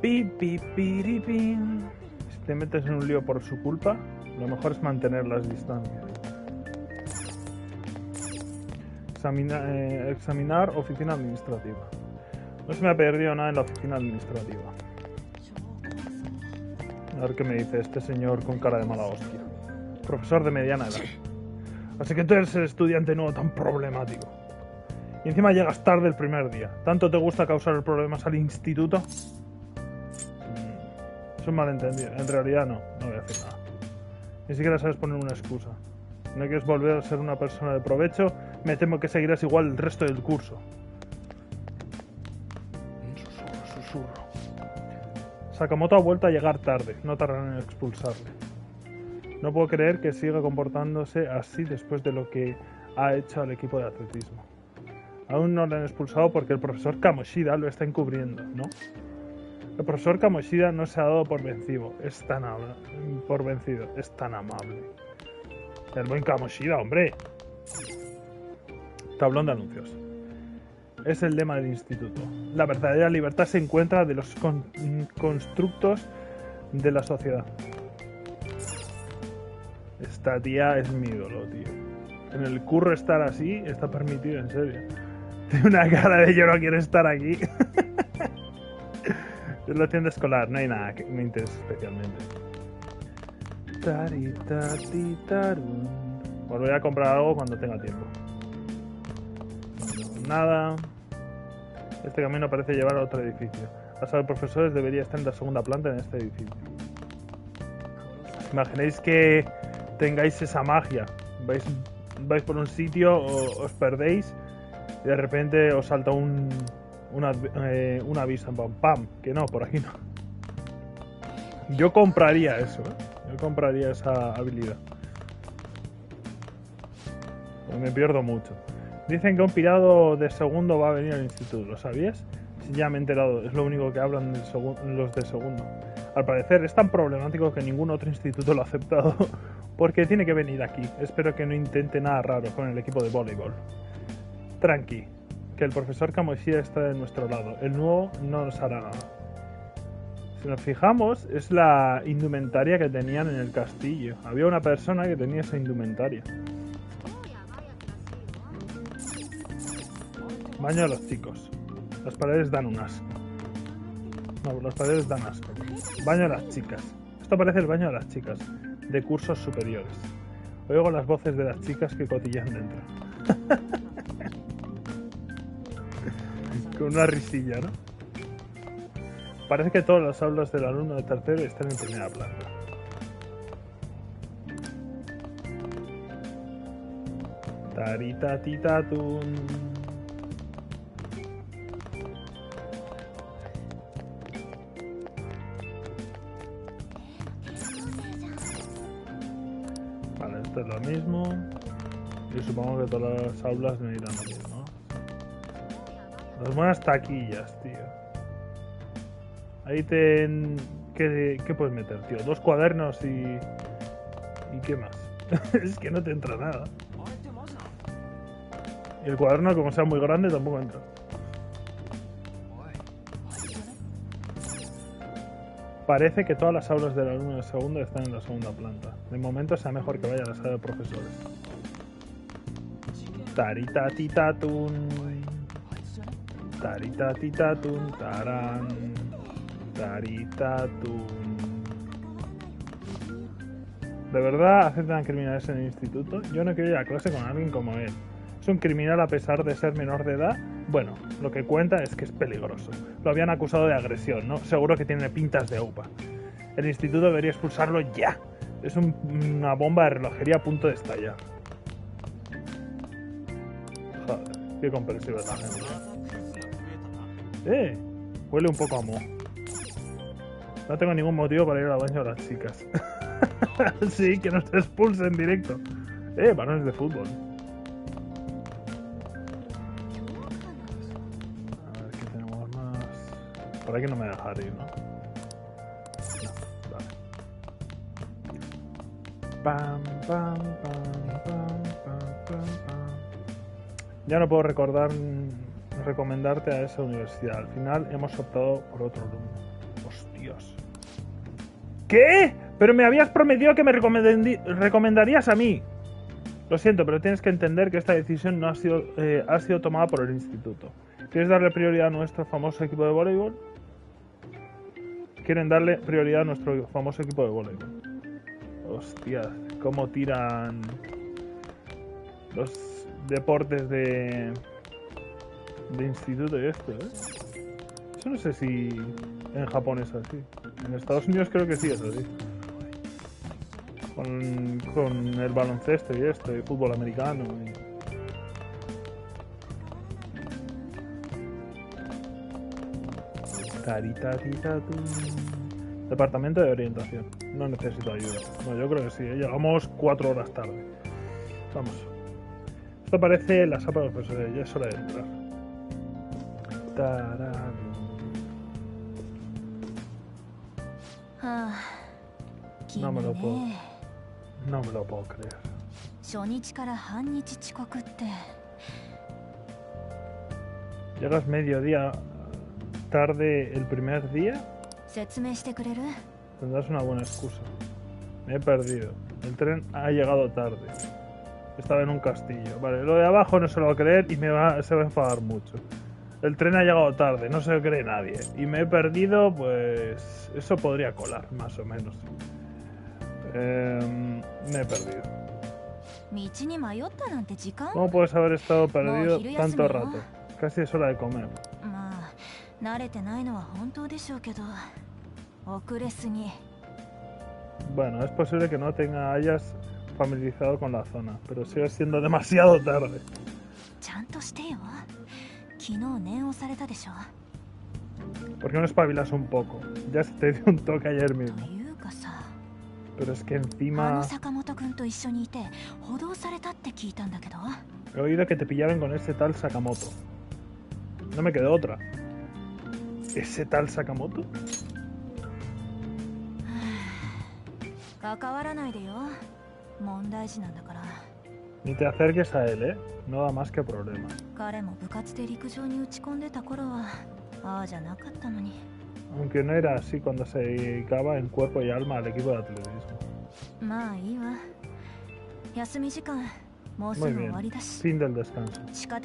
Pi, pi, pi. Si te metes en un lío por su culpa, lo mejor es mantener las distancias. Examinar oficina administrativa. No se me ha perdido nada en la oficina administrativa. A ver qué me dice este señor con cara de mala hostia. Profesor de mediana edad. Así que tú eres el estudiante nuevo tan problemático. Y encima llegas tarde el primer día. ¿Tanto te gusta causar problemas al instituto? Es un malentendido. En realidad no voy a decir nada. Ni siquiera sabes poner una excusa. Si no quieres volver a ser una persona de provecho, me temo que seguirás igual el resto del curso. Susurro. Sakamoto ha vuelto a llegar tarde. No tardarán en expulsarle. No puedo creer que siga comportándose así después de lo que ha hecho al equipo de atletismo. Aún no le han expulsado porque el profesor Kamoshida lo está encubriendo, ¿no? El profesor Kamoshida no se ha dado por vencido. Es tan amable. El buen Kamoshida, hombre. Tablón de anuncios. Es el lema del instituto. La verdadera libertad se encuentra de los constructos de la sociedad. Esta tía es mi ídolo, tío. En el curro estar así está permitido, en serio. Tiene una cara de yo no quiero estar aquí. Es la tienda escolar, no hay nada que me interese especialmente. Volveré a comprar algo cuando tenga tiempo. Nada. Este camino parece llevar a otro edificio. La sala de profesores debería estar en la segunda planta en este edificio. Imaginéis que tengáis esa magia. Vais por un sitio, os perdéis y de repente os salta un aviso, pam, que no, por aquí no. Yo compraría eso, ¿eh? Yo compraría esa habilidad. Me pierdo mucho. Dicen que un pirado de segundo va a venir al instituto, ¿lo sabías? Ya me he enterado, es lo único que hablan los de segundo. Al parecer es tan problemático que ningún otro instituto lo ha aceptado porque tiene que venir aquí. Espero que no intente nada raro con el equipo de voleibol. Tranqui, que el profesor Kamoshida está de nuestro lado. El nuevo no nos hará nada. Si nos fijamos, es la indumentaria que tenían en el castillo. Había una persona que tenía esa indumentaria. Baño a los chicos. Las paredes dan un asco. No, las paredes dan asco. Baño a las chicas. Esto parece el baño a las chicas, de cursos superiores. Oigo las voces de las chicas que cotillan dentro. Con una risilla, ¿no? Parece que todas las aulas del alumno de tercero están en primera planta. Taritatitatun. Vale, esto es lo mismo. Y supongo que todas las aulas me irán lo mismo. Las buenas taquillas, tío. Ahí ¿Qué puedes meter, tío? 2 cuadernos y ¿qué más? Es que no te entra nada. Y el cuaderno, como sea muy grande, tampoco entra. Parece que todas las aulas del alumno de segundo están en la segunda planta. De momento sea mejor que vaya a la sala de profesores. Taritatitatun. Taritatitatun. Taran. Taritatun. ¿De verdad aceptan criminales en el instituto? Yo no quiero ir a clase con alguien como él. ¿Es un criminal a pesar de ser menor de edad? Bueno, lo que cuenta es que es peligroso. Lo habían acusado de agresión, ¿no? Seguro que tiene pintas de UPA. El instituto debería expulsarlo ya. Es una bomba de relojería a punto de estallar. Joder, qué comprensiva es la gente. Huele un poco a moho. No tengo ningún motivo para ir al baño de las chicas. Sí, que nos expulsen en directo. Balones de fútbol. A ver, ¿qué tenemos más? Por aquí no me deja ir, ¿no? No, vale. Pam, pam, pam, pam, pam, pam. Ya no puedo recomendarte a esa universidad. Al final hemos optado por otro rumbo. Dios. ¿Qué? Pero me habías prometido que me recomendarías a mí. Lo siento, pero tienes que entender que esta decisión no ha sido tomada por el instituto. ¿Quieres darle prioridad a nuestro famoso equipo de voleibol? Quieren darle prioridad a nuestro famoso equipo de voleibol. Hostias, cómo tiran los deportes de instituto y esto, ¿eh? Eso no sé si en Japón es así. En Estados Unidos creo que sí es así. Con el baloncesto y esto, y fútbol americano. Departamento de orientación. No necesito ayuda. No, yo creo que sí. Llegamos 4 horas tarde. Vamos. Esto parece la sapa de los profesores. Ya es hora de entrar. Tarán. No me lo puedo creer. Llegas mediodía tarde el primer día. Tendrás una buena excusa. Me he perdido. El tren ha llegado tarde. Estaba en un castillo. Vale, lo de abajo no se lo va a creer y se va a enfadar mucho. El tren ha llegado tarde, no se lo cree nadie. Y me he perdido, pues... Eso podría colar, más o menos. Me he perdido. ¿Cómo puedes haber estado perdido tanto rato? Casi es hora de comer. Bueno, es posible que no hayas familiarizado con la zona, pero sigue siendo demasiado tarde. ¿Por qué no espabilas un poco? Ya se te dio un toque ayer mismo. Pero es que encima... He oído que te pillaron con ese tal Sakamoto. No me quedó otra. ¿Ese tal Sakamoto? Ni te acerques a él, ¿eh? No da más que problemas. Aunque no era así cuando se dedicaba en cuerpo y alma al equipo de atletismo. Muy bien, fin del descanso.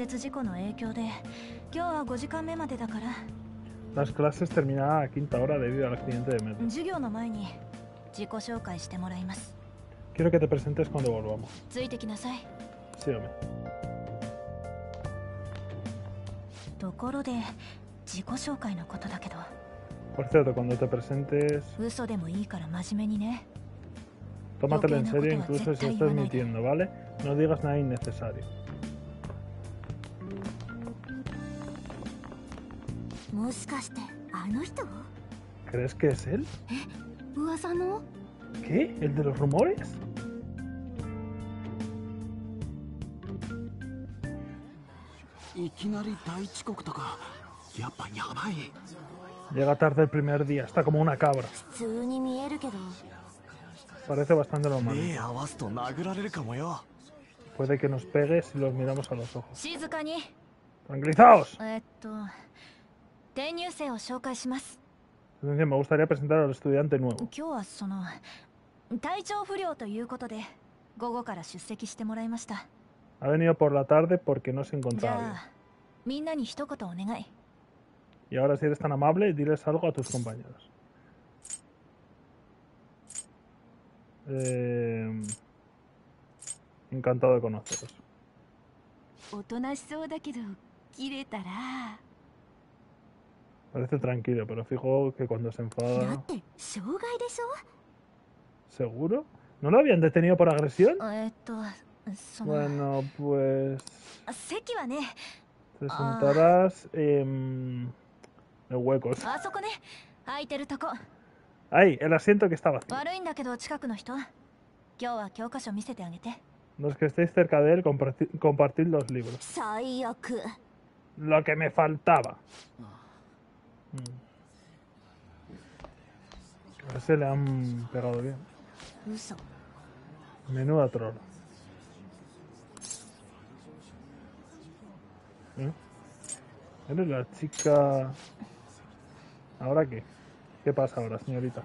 Las clases terminarán a quinta hora debido al accidente de metro. Quiero que te presentes cuando volvamos. Sígueme. Por cierto, cuando te presentes, tómatelo en serio incluso si estás mintiendo, ¿vale? No digas nada innecesario. ¿Crees que es él? ¿Qué? ¿El de los rumores? Llega tarde el primer día, está como una cabra. Parece bastante normal. Puede que nos pegue si los miramos a los ojos. ¡Tranquilizaos! Me gustaría presentar al estudiante nuevo. Ha venido por la tarde porque no se encontraba bien. Y ahora, si eres tan amable, diles algo a tus compañeros. Encantado de conoceros. Parece tranquilo, pero fijo que cuando se enfada... ¿Seguro? ¿No lo habían detenido por agresión? Bueno, pues... Te sentarás en huecos. ¡Ay! El asiento que está vacío. Los que estéis cerca de él, compartid los libros. Lo que me faltaba. A ese le han pegado bien. Menuda trola. Eres la chica... ¿Ahora qué? ¿Qué pasa ahora, señorita?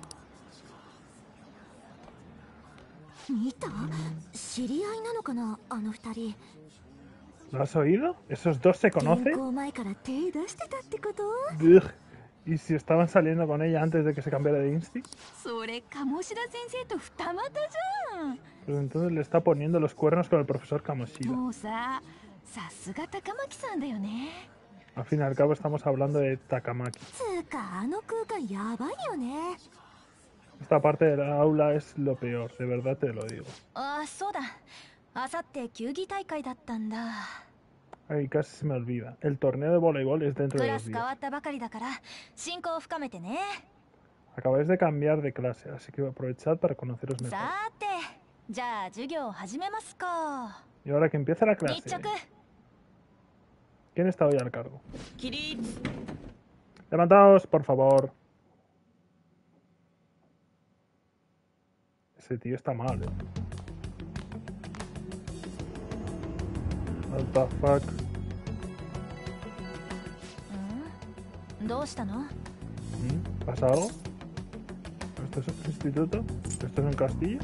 見た？知り合いなのかな、あの二人。 ¿Lo has oído? ¿Esos dos se 転 conocen? 校前から手出してたってこと？ Ugh. ¿Y si estaban saliendo con ella antes de que se cambiara de Insti? それ鴨志田先生と二股じゃん。 Pues entonces le está poniendo los cuernos con el profesor Kamoshida. もうさ、さすが高巻さんだよね。 Al fin y al cabo estamos hablando de Takamaki. つうかあの空間やばいよね。 Esta parte del aula es lo peor, de verdad te lo digo. ああ、そうだ。あさって球技大会だったんだ。 Ay, casi se me olvida. El torneo de voleibol es dentro ク de ラ dos ス変わ días. ったばかりだから親交を深めてね。 Acabáis de cambiar de clase, así que aprovechad para conoceros mejor. さーて、じゃあ授業を始めますか。 Y ahora que empieza la 日 clase, 直。 ¿quién está hoy al cargo? 起立。 Levantaos, por favor. Ese tío está mal, ¿eh? What the fuck? どうしたの？ ¿Pasa algo? ¿Esto es un instituto? ¿Esto es un castillo?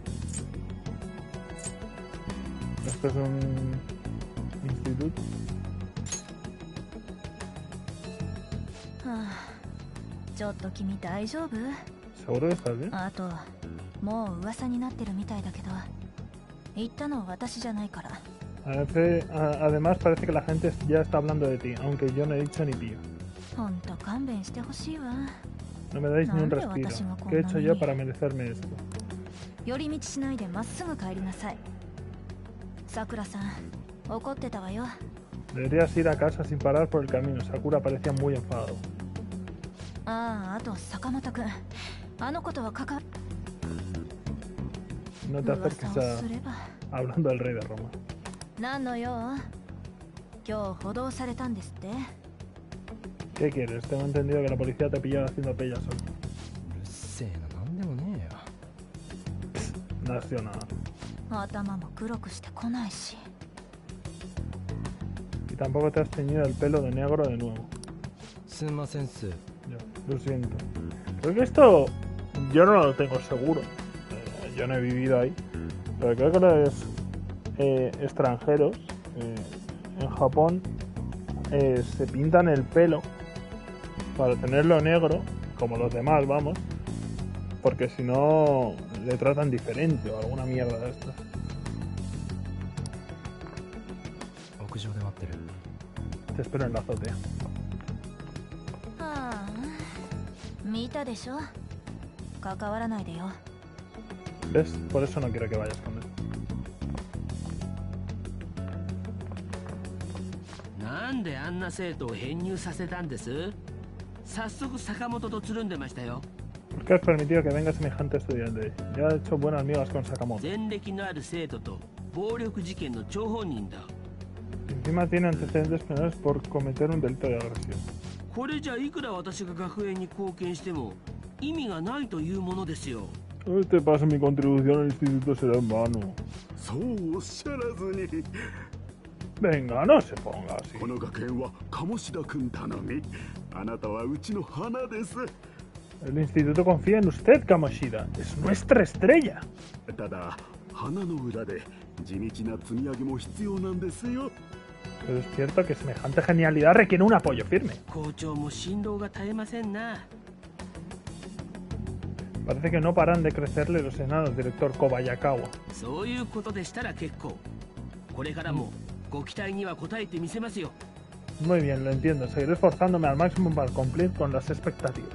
¿Esto es un instituto? はあ、ちょっと君大丈夫？ ¿Seguro que estás bien? あと、もう噂になってるみたいだけど、言ったのは私じゃないから。 Además parece que la gente ya está hablando de ti, aunque yo no he dicho ni pío. ほんと勘弁してほしいわ。 No me dais ni un ¿Dónde respiro. vas a ¿Qué he hecho ir? yo para merecerme esto? 寄り道しないでまっすぐ帰りなさい。さくらさん、怒ってたわよ。 Deberías ir a casa sin parar por el camino. Sakura parecía muy enfadado. ああ、あと坂本くん。あのことは関わ。 No te acerques 噂を a... すれば。 hablando del rey de Roma. 何の用？今日補導されたんですって。 ¿Qué quieres? Tengo entendido que la policía te pillaron haciendo pellas hoy. うるせえな、なんでもねえよ。 No ha sido nada. 頭も黒くしてこないし。 Y tampoco te has teñido el pelo de negro de nuevo. すんませんっす。 Ya, lo siento. Creo que esto yo no lo tengo seguro. Yo no he vivido ahí. Pero creo que los extranjeros en Japón se pintan el pelo para tenerlo negro, como los demás, vamos. Porque si no le tratan diferente o alguna mierda de estas. 屋上で待ってる。 Te espero en la azotea. はあ、見たでしょ。関わらないでよ。 ¿Ves? Por eso no quiero que vayas con él. なんであんな生徒を編入させたんです？早速坂本とつるんでましたよ。 ¿Por qué has permitido que venga semejante estudiante? Ya he hecho buenas migas con Sakamoto. 前歴のある生徒と暴力事件の張本人だ。 Encima tiene antecedentes penales por cometer un delito de agresión. これじゃいくら私が学園に貢献しても意味がないというものですよ。 Este paso mi contribución al instituto será en vano. そうおっしゃらずに。 Venga, no se ponga así. この学園は鴨志田君頼み。あなたはうちの花です。 El instituto confía en usted, Kamoshida. Es nuestra estrella. ただ花の裏で地道な積み上げも必要なんですよ。 Pero es cierto que semejante genialidad requiere un apoyo firme. 校長も辛労が絶えませんな。 Parece que no paran de crecerle los enanos, director Kobayakawa. そういうことでしたら結構。これからもご期待には応えてみせますよ。 Muy bien, lo entiendo. Seguiré esforzándome al máximo para cumplir con las expectativas.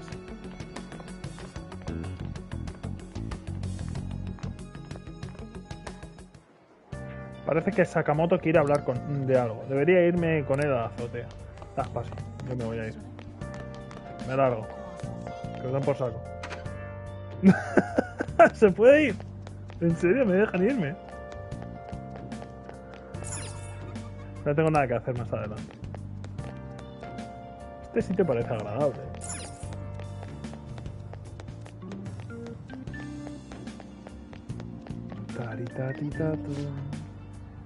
Parece que Sakamoto quiere hablar de algo. Debería irme con él a la azotea. Paso. Yo me voy a ir. Me largo. Que os den por saco. ¿Se puede ir? ¿En serio? ¿Me dejan irme? No tengo nada que hacer más adelante. Este sitio parece agradable.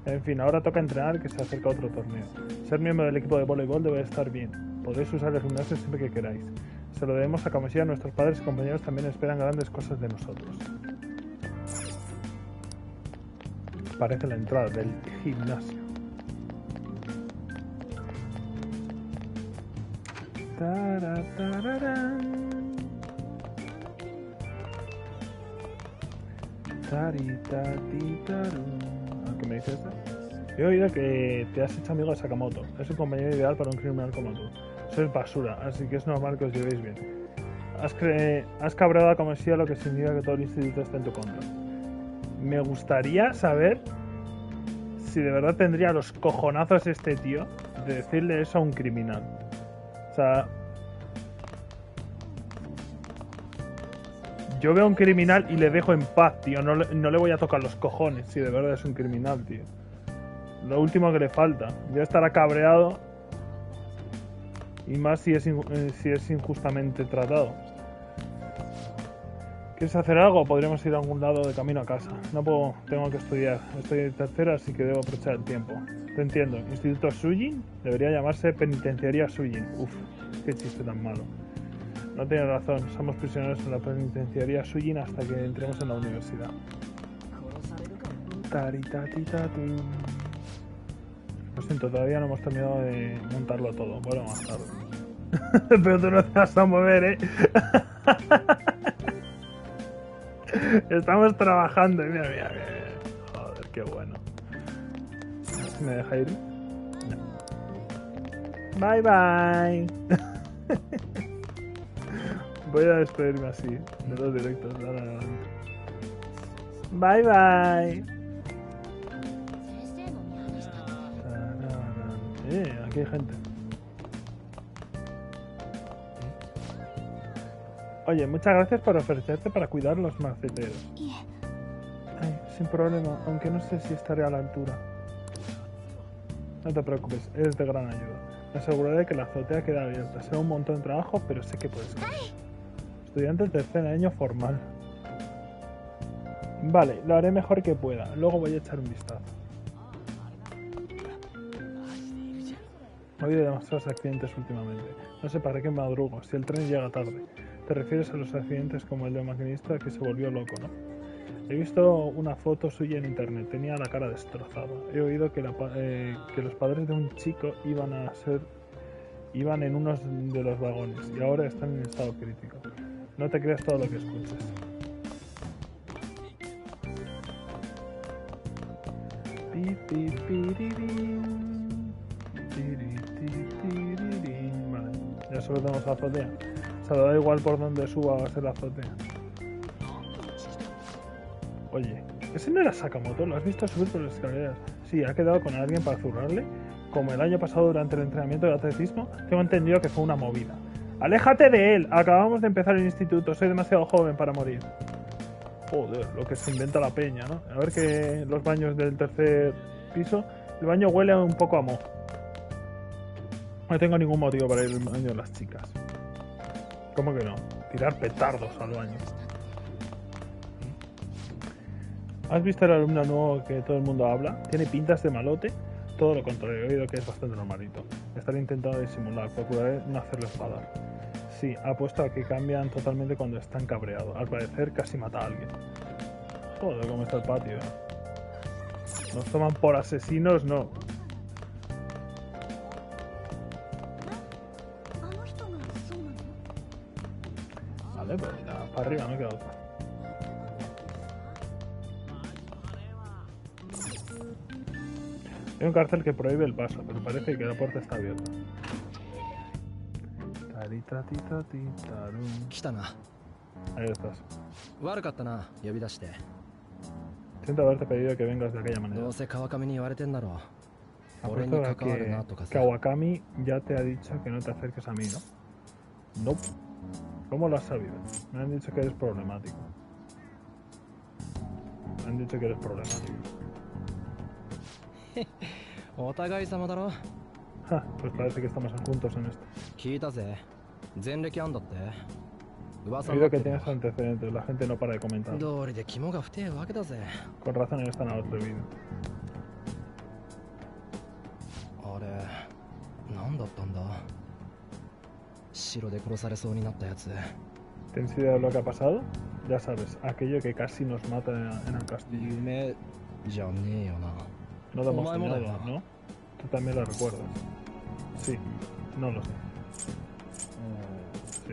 En fin, ahora toca entrenar, que se acerca otro torneo. Ser miembro del equipo de voleibol debe estar bien. Podéis usar el gimnasio siempre que queráis. Se lo debemos a Kamoshida. Nuestros padres y compañeros también esperan grandes cosas de nosotros. Parece la entrada del gimnasio. ¿Qué me dices? He oído que te has hecho amigo de Sakamoto. Es un compañero ideal para un criminal como tú. Sois basura, así que es normal que os llevéis bien. Has cabreado a Kamoshida, lo que significa que todo el instituto está en tu contra. Me gustaría saber si de verdad tendría los cojonazos este tío de decirle eso a un criminal. O sea, yo veo a un criminal y le dejo en paz, tío. No le voy a tocar los cojones si de verdad es un criminal, tío. Lo último que le falta. Ya estará cabreado. Y más si es injustamente tratado. ¿Quieres hacer algo? Podríamos ir a algún lado de camino a casa. No puedo, tengo que estudiar. Estoy en tercera, así que debo aprovechar el tiempo. Te entiendo. ¿Instituto Sujin? Debería llamarse Penitenciaría Sujin. Uf, qué chiste tan malo. No tienes razón. Somos prisioneros en la Penitenciaría Sujin hasta que entremos en la universidad. Lo siento, todavía no hemos terminado de montarlo todo. Bueno, más tarde. Pero tú no te vas a mover, ¿eh? Estamos trabajando. Mira. Joder, qué bueno. ¿Me deja ir? No. Bye, bye. Voy a despedirme así, de los directos. Bye, bye. Aquí hay gente. Oye, muchas gracias por ofrecerte para cuidar los maceteros. Ay, sin problema, aunque no sé si estaré a la altura. No te preocupes, eres de gran ayuda. Me aseguraré de que la azotea quede abierta. Será un montón de trabajo, pero sé que puedes. Estudiante de tercer año formal. Vale, lo haré mejor que pueda. Luego voy a echar un vistazo. He oído demasiados accidentes últimamente. No sé para qué madrugo, si el tren llega tarde. Te refieres a los accidentes como el del maquinista que se volvió loco, ¿no? He visto una foto suya en internet, tenía la cara destrozada. He oído que los padres de un chico iban en uno de los vagones y ahora están en estado crítico. No te creas todo lo que escuches. Vale, ya solo tenemos la azotea. O sea, da igual por donde suba, va a ser la azotea. Oye, ¿ese no era Sakamoto? ¿Lo has visto subir por las escaleras? Sí, ha quedado con alguien para zurrarle. Como el año pasado durante el entrenamiento de atletismo, tengo entendido que fue una movida. ¡Aléjate de él! Acabamos de empezar el instituto, soy demasiado joven para morir. Joder, lo que se inventa la peña, ¿no? A ver que los baños del tercer piso, el baño huele un poco a moho. No tengo ningún motivo para ir al baño de las chicas. ¿Cómo que no? Tirar petardos al baño. ¿Has visto el alumno nuevo que todo el mundo habla? ¿Tiene pintas de malote? Todo lo contrario, he oído que es bastante normalito. Estaré intentando disimular, procuraré no hacerlo enfadar. Sí, apuesto a que cambian totalmente cuando están cabreados. Al parecer casi mata a alguien. Joder, cómo está el patio. Nos toman por asesinos, no. Vale, pues ya, para arriba no queda otra. Hay un cartel que prohíbe el paso, pero parece que la puerta está abierta. Ahí estás. Siento haberte pedido que vengas de aquella manera. Apuesto a que Kawakami ya te ha dicho que no te acerques a mí, ¿no? No. Nope. ¿Cómo lo has sabido? Me han dicho que eres problemático. Me han dicho que eres problemático. Ja, pues parece que estamos juntos en esto. He oído que tienes antecedentes, la gente no para de comentar. Con razón ellos están al otro vídeo. だったんだ。城で殺されそうになったやつ。 ¿Tienes idea de lo que ha pasado? Ya sabes, aquello que casi nos mata en el castillo. 夢じゃねえよな。 No lo hemos Omae soñado, moda. ¿no? Tú también lo recuerdas. Sí, no lo sé. Sí.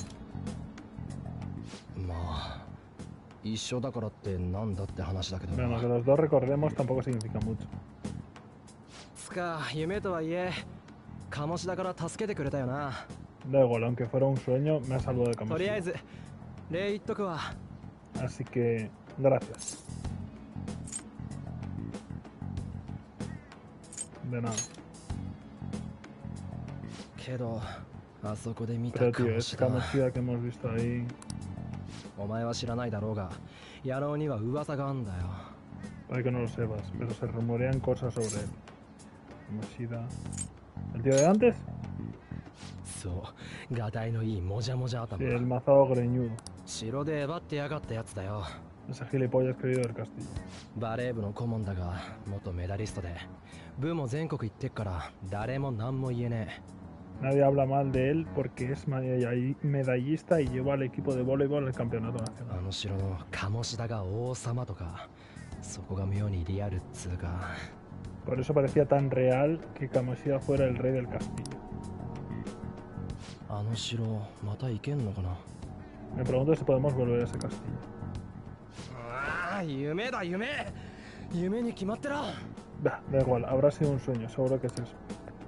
まあ一緒だからってなんだって話だけど Bueno, que な。 los dos recordemos tampoco significa mucho. つか夢とはいえ鴨志田から助けてくれたよな。 Da igual, aunque fuera un sueño, me ha salvado de とりあえ Kamoshida. ず礼言っとくわ。 Así que, gracias. De nada. けどあそこで見た Pero 鴨 tío, 志 ese 田 Kamoshida que hemos visto ahí, お前は知らないだろうが野郎には噂があんだよ。 puede que no lo sepas, pero se rumorean cosas sobre él. Kamoshida. ¿El tío de antes? そうガタイのいいもじゃもじゃ Sí, 頭。 el mazado greñudo. 城で奪ってやがったやつだよ。 Ese gilipollas querido del castillo. バレー部の顧問だが元メダリストで部も全国行ってっから誰も何も言えね Nadie habla mal de él porque es medallista y lleva al equipo de voleibol al campeonato え。あ nacional. の城の鴨志田が王様とかそこが妙にリアルっつうか。 Por eso parecía tan real que Kamoshida fuera el rey del castillo. あの城また行けんのかな。 Me pregunto si podemos volver a ese castillo. ああ夢だ夢。夢に決まってら。 Da igual, habrá sido un sueño, seguro que es eso.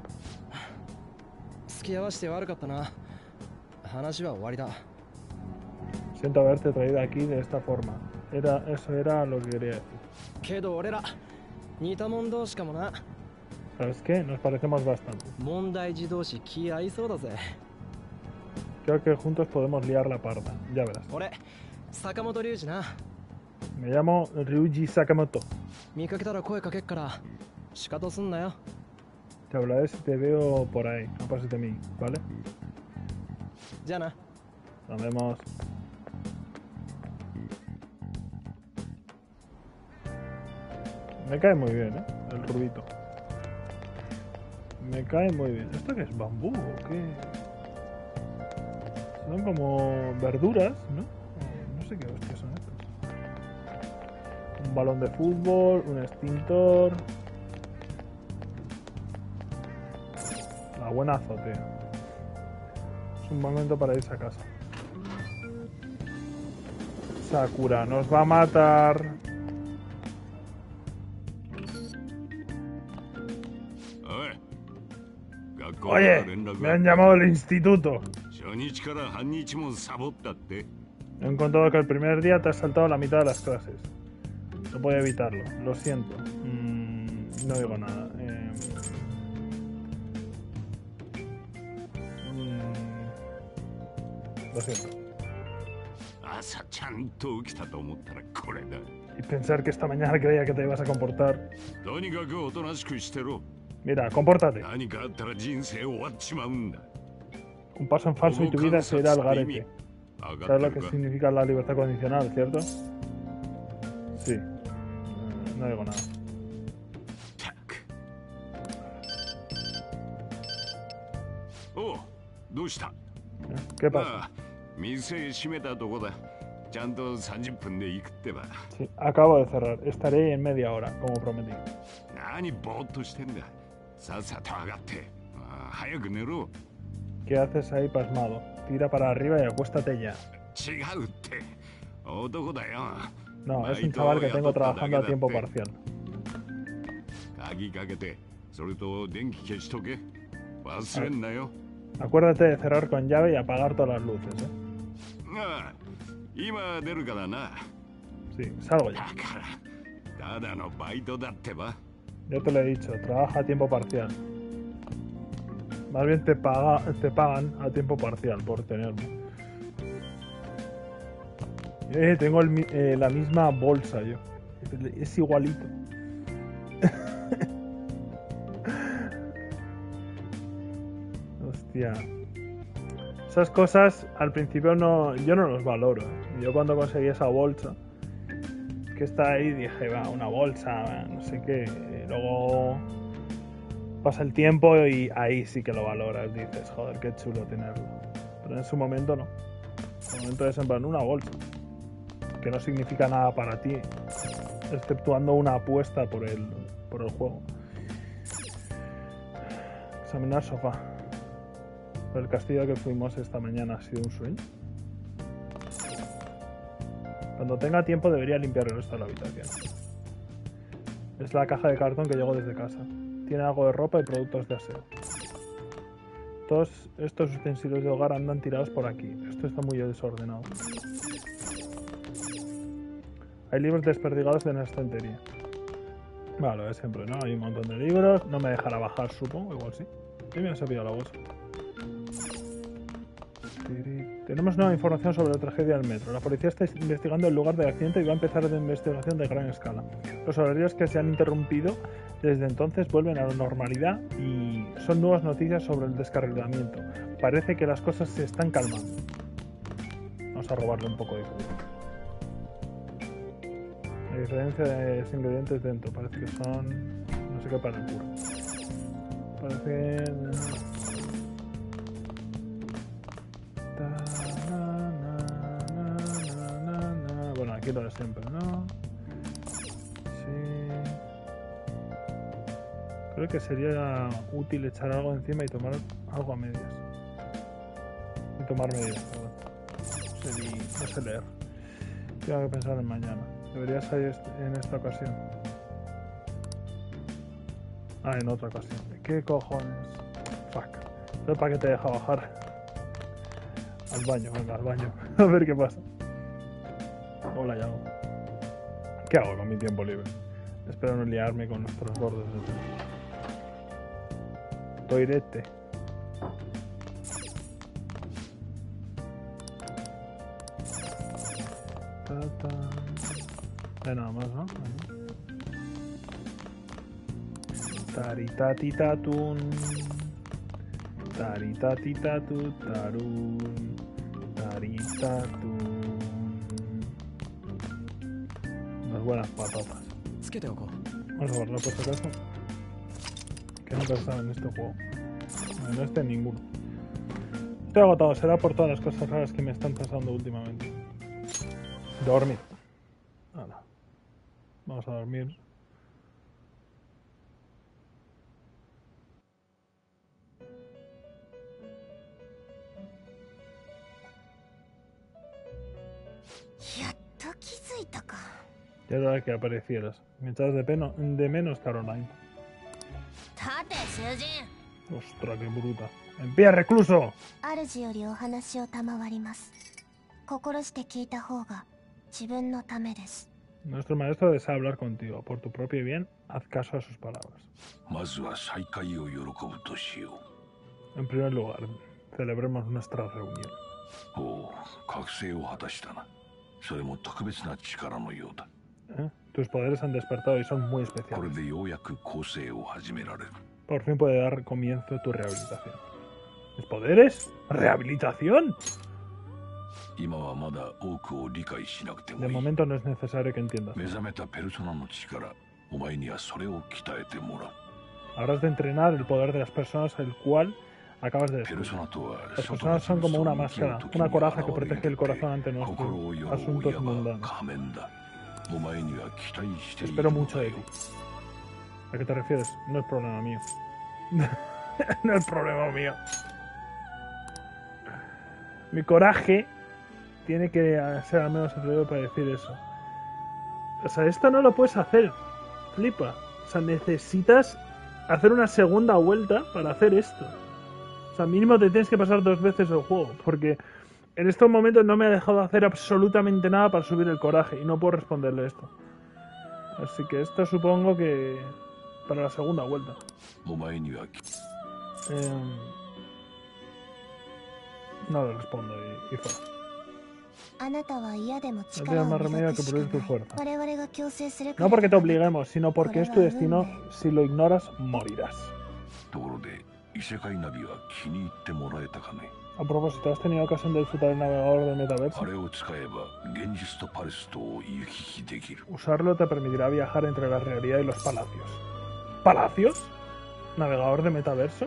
付き合わせて悪かったな。話は終わりだ。 Siento haberte traído aquí de esta forma. Eso era lo que quería decir. けど俺ら似た者同士かもな。 ¿Sabes qué? Nos parecemos bastante. 問題児同士気合いそうだぜ。 Creo que juntos podemos liar la parda. Ya verás. 俺坂本龍二な。 Me llamo Ryuji Sakamoto. 見かけたら声かけっから仕方すんなよ。 Te hablaré si te veo por ahí. No pases de mí, ¿vale? じゃあな。 Nos vemos. Me cae muy bien, ¿eh? El rubito. Me cae muy bien. ¿Esto qué es? ¿Bambú o qué? Son como verduras, ¿no? No sé qué hostias son estos. Un balón de fútbol, un extintor. La buena azotea. Es un momento para irse a casa. Sakura nos va a matar. Oye, me han llamado del instituto. He encontrado que el primer día te has saltado la mitad de las clases. No puedo evitarlo, lo siento. No digo nada. Lo siento. Y pensar que esta mañana creía que te ibas a comportar. Mira, compórtate. Un paso en falso y tu vida se irá al garete. ¿Sabes lo que significa la libertad condicional, cierto? Sí. No digo nada. ¿Qué pasa? Sí, acabo de cerrar. Estaré en media hora, como prometí. ¿Qué haces ahí pasmado? Tira para arriba y acuéstate ya. No, es un chaval que tengo trabajando a tiempo parcial. Acuérdate de cerrar con llave y apagar todas las luces, ¿eh? Sí, salgo ya. Ya te lo he dicho, trabaja a tiempo parcial. Más bien te pagan a tiempo parcial por tenerme. Tengo la misma bolsa yo. Es igualito. Hostia. Esas cosas al principio yo no los valoro. Yo cuando conseguí esa bolsa, que está ahí, dije, va, una bolsa, no sé qué. Y luego pasa el tiempo y ahí sí que lo valoras. Dices, joder, qué chulo tenerlo. Pero en su momento no. En su momento es en plan una bolsa. Que no significa nada para ti. Exceptuando una apuesta por el juego. Examinar sofá. El castillo que fuimos esta mañana ha sido un sueño. Cuando tenga tiempo debería limpiar el resto de la habitación. Es la caja de cartón que llegó desde casa. Tiene algo de ropa y productos de aseo. Todos estos utensilios de hogar andan tirados por aquí. Esto está muy desordenado. Hay libros desperdigados en la estantería. Bueno, lo de siempre, ¿no? Hay un montón de libros. No me dejará bajar, supongo. Igual sí. Y me ha sabido la bolsa. Tenemos nueva información sobre la tragedia del metro. La policía está investigando el lugar del accidente y va a empezar una investigación de gran escala. Los horarios que se han interrumpido desde entonces vuelven a la normalidad y son nuevas noticias sobre el descarrilamiento. Parece que las cosas se están calmando. Vamos a robarle un poco de food. La diferencia de los ingredientes dentro parece que son... no sé qué para el puro. Parece... Bueno, aquí lo de siempre, ¿no? Sí. Creo que sería útil echar algo encima y tomar algo a medias. Y tomar medias, no sé leer. Tengo que pensar en mañana. Debería salir en esta ocasión. Ah, en otra ocasión. ¿Qué cojones? Fuck. ¿Pero para qué te deja bajar? Al baño, venga, al baño. A ver qué pasa. Hola, Yago. ¿Qué hago con mi tiempo libre? Espero no liarme con nuestros gordos. Toirete. Nada más, ¿no? Taritatitatun. Taritatitatun. Tarun. Taritatun. Unas buenas patatas. Vamos a verlo por si acaso. Que nunca estaba en este juego. No está en ninguno. Estoy agotado, será por todas las cosas raras que me están pasando últimamente. Dormir. Nada. Vamos a dormir. Ya era hora que aparecieras. Me echabas de menos, Caroline. Ostras, qué bruta. ¡En pie, recluso! Nuestro maestro desea hablar contigo. Por tu propio bien, haz caso a sus palabras. En primer lugar, celebremos nuestra reunión. Tus poderes han despertado y son muy especiales. Por fin puede dar comienzo tu rehabilitación. ¿Mis poderes? ¿Rehabilitación? De momento no es necesario que entiendas. Habrás de entrenar el poder de las personas, el cual acabas de descubrir. Las personas son como una máscara, una coraza que protege el corazón ante nuestros asuntos mundanos. Espero mucho de ti. ¿A qué te refieres? No es problema mío. No es problema mío. Mi coraje tiene que ser al menos atrevido para decir eso. O sea, esto no lo puedes hacer. Flipa. O sea, necesitas hacer una segunda vuelta para hacer esto. O sea, mínimo te tienes que pasar 2 veces el juego. Porque en estos momentos no me ha dejado hacer absolutamente nada para subir el coraje. Y no puedo responderle esto. Así que esto supongo que para la segunda vuelta. No le respondo y fuera. No tienes más remedio que pulir tu fuerza. No porque te obliguemos, sino porque es tu destino. Si lo ignoras, morirás. A propósito, ¿has tenido ocasión de disfrutar del navegador del metaverso? Usarlo te permitirá viajar entre la realidad y los palacios. ¿Palacios? navegador de metaverso.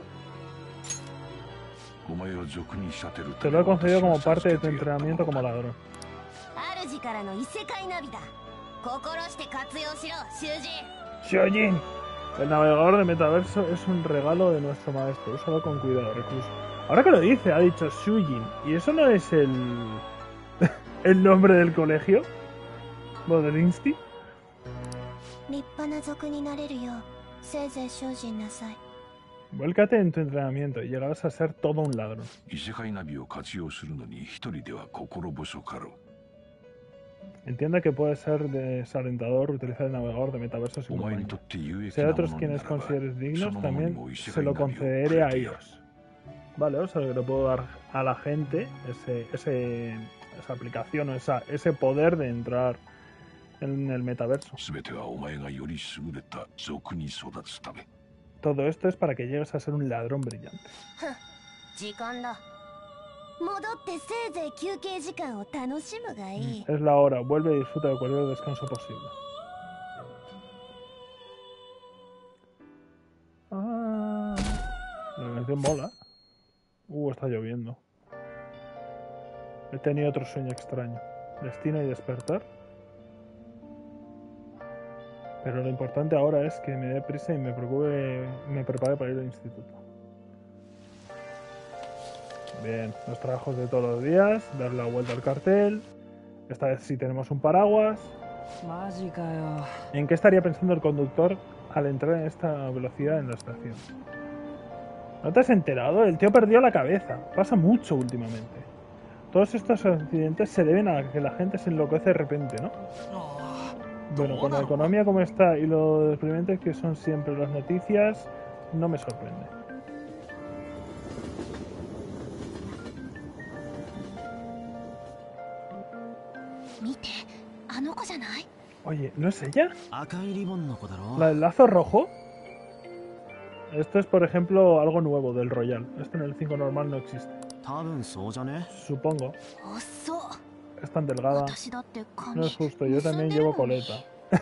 Te lo he concedido como parte de tu entrenamiento como ladrón. 主からの異世界ナビだ。心して活用しろ、囚人。 Shojin. El navegador de metaverso es un regalo de nuestro maestro. Úsalo con cuidado, recluso. Ahora que lo dice, ha dicho Shujin. ¿Y eso no es el el nombre del colegio? ¿O del Insti? 立派な族になれるよう、せいぜい精進なさい。 Vuélcate en tu entrenamiento y llegarás a ser todo un ladrón. Entienda que puede ser desalentador utilizar el navegador de metaverso sin compañía. Si hay otros quienes consideres dignos, también se lo concederé a ellos. Vale, o sea que le puedo dar a la gente esa aplicación o ese poder de entrar en el metaverso. Todo esto es para que llegues a ser un ladrón brillante. 時間だ。戻ってせいぜい休憩時間を楽しむがいい。 Es la hora, vuelve y disfruta de cualquier descanso posible. Ah, la canción mola. Está lloviendo. He tenido otro sueño extraño. Destino y despertar. Pero lo importante ahora es que me dé prisa y me prepare para ir al instituto. Bien, los trabajos de todos los días, dar la vuelta al cartel. Esta vez sí tenemos un paraguas. ¿En qué estaría pensando el conductor al entrar en esta velocidad en la estación? ¿No te has enterado? El tío perdió la cabeza. Pasa mucho últimamente. Todos estos accidentes se deben a que la gente se enloquece de repente, ¿no? Bueno, con la economía como está y lo deprimentes que son siempre las noticias, no me sorprende. Oye, ¿no es ella? ¿La del lazo rojo? Esto es, por ejemplo, algo nuevo del Royal. Esto en el 5 normal no existe. Supongo. Es tan delgada. No es justo, yo también llevo coleta.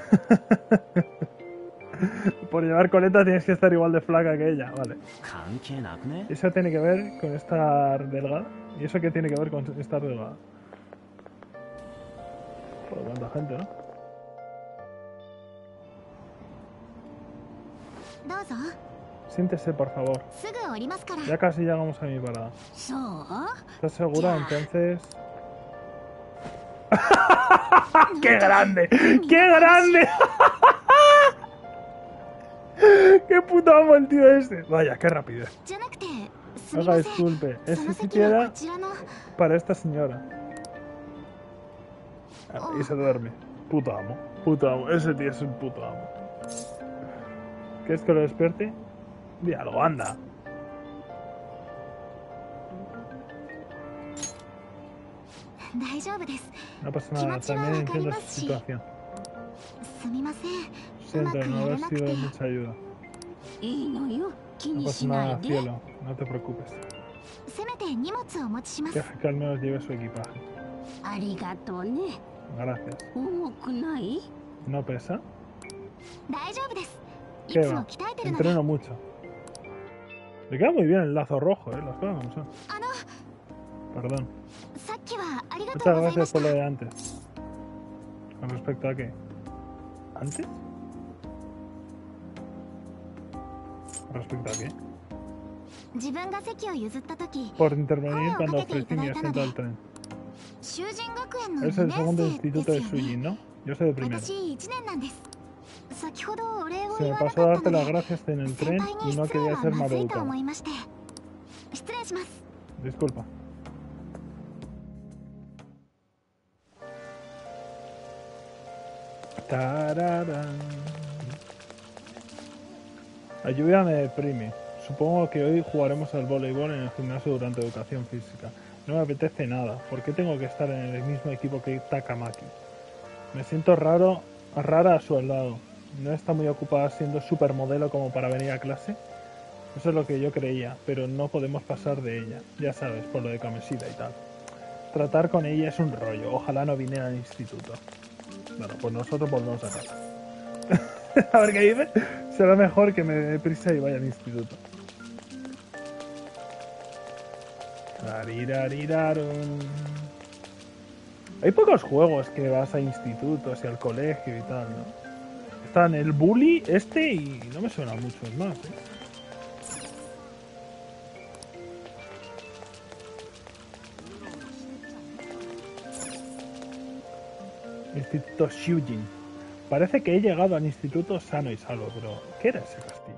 Por llevar coleta tienes que estar igual de flaca que ella, vale. ¿Eso tiene que ver con estar delgada? ¿Y eso qué tiene que ver con estar delgada? Joder, cuánta gente, ¿no? Siéntese, por favor. Ya casi llegamos a mi parada. ¿Estás segura? Entonces... ¡Qué grande! ¡Qué grande! ¡Qué puto amo el tío este! Vaya, qué rapidez. Oiga, disculpe. Ese sitio era para esta señora. Y se duerme. Puto amo. Puto amo. Ese tío es un puto amo. ¿Quieres que lo despierte? Di algo, anda. No pasa nada, también entiendo su situación. Siento no haber sido de mucha ayuda. No pasa nada, cielo, no te preocupes. Deja que al menos lleve su equipaje. Gracias. ¿No pesa? ¿Qué va? Entreno mucho. Le queda muy bien el lazo rojo, las cosas como son. Perdón. Muchas gracias por lo de antes. ¿Con respecto a qué? ¿Antes? ¿Con respecto a qué? Por intervenir cuando ofrecí mi asiento al tren. Es el segundo instituto de Shujin, ¿no? Yo soy el primero. Se me pasó a darte las gracias en el tren y no quería ser maleducado. Disculpa. Tararán. La lluvia me deprime. Supongo que hoy jugaremos al voleibol en el gimnasio durante educación física. No me apetece nada. ¿Por qué tengo que estar en el mismo equipo que Takamaki? Me siento rara a su lado. ¿No está muy ocupada siendo supermodelo como para venir a clase? Eso es lo que yo creía, pero no podemos pasar de ella. Ya sabes, por lo de Kameshida y tal. Tratar con ella es un rollo. Ojalá no viniera al instituto. Bueno, pues nosotros volvemos a casa. A ver qué dice. Será mejor que me dé prisa y vaya al instituto. Tarirarirarum. Hay pocos juegos que vas a institutos y al colegio y tal, ¿no? Están el Bully, este y no me suena muchos más, ¿eh? Instituto Shujin. Parece que he llegado al instituto sano y salvo, pero ¿qué era ese castillo?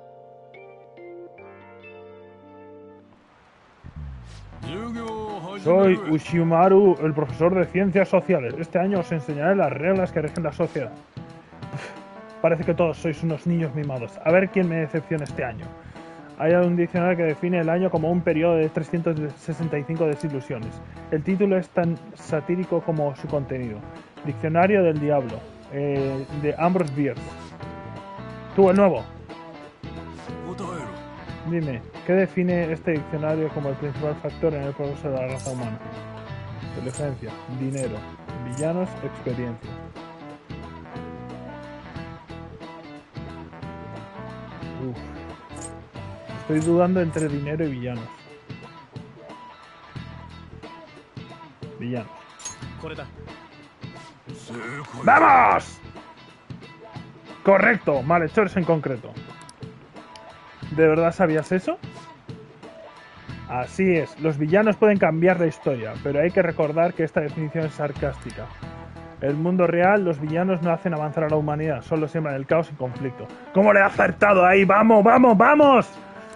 Soy Ushimaru, el profesor de Ciencias Sociales. Este año os enseñaré las reglas que rigen la sociedad. Parece que todos sois unos niños mimados. A ver quién me decepciona este año. Hay un diccionario que define el año como un periodo de 365 desilusiones. El título es tan satírico como su contenido. Diccionario del Diablo, de Ambrose Bierce. Tú, el nuevo. Dime, ¿qué define este diccionario como el principal factor en el progreso de la raza humana? Inteligencia, dinero, villanos, experiencia. Uf. Estoy dudando entre dinero y villanos. Villanos. ¡Vamos! Correcto, malhechores en concreto. ¿De verdad sabías eso? Así es, los villanos pueden cambiar la historia, pero hay que recordar que esta definición es sarcástica. En el mundo real, los villanos no hacen avanzar a la humanidad, solo siembran el caos y conflicto. ¿Cómo le ha acertado ahí? ¡Vamos, vamos, vamos!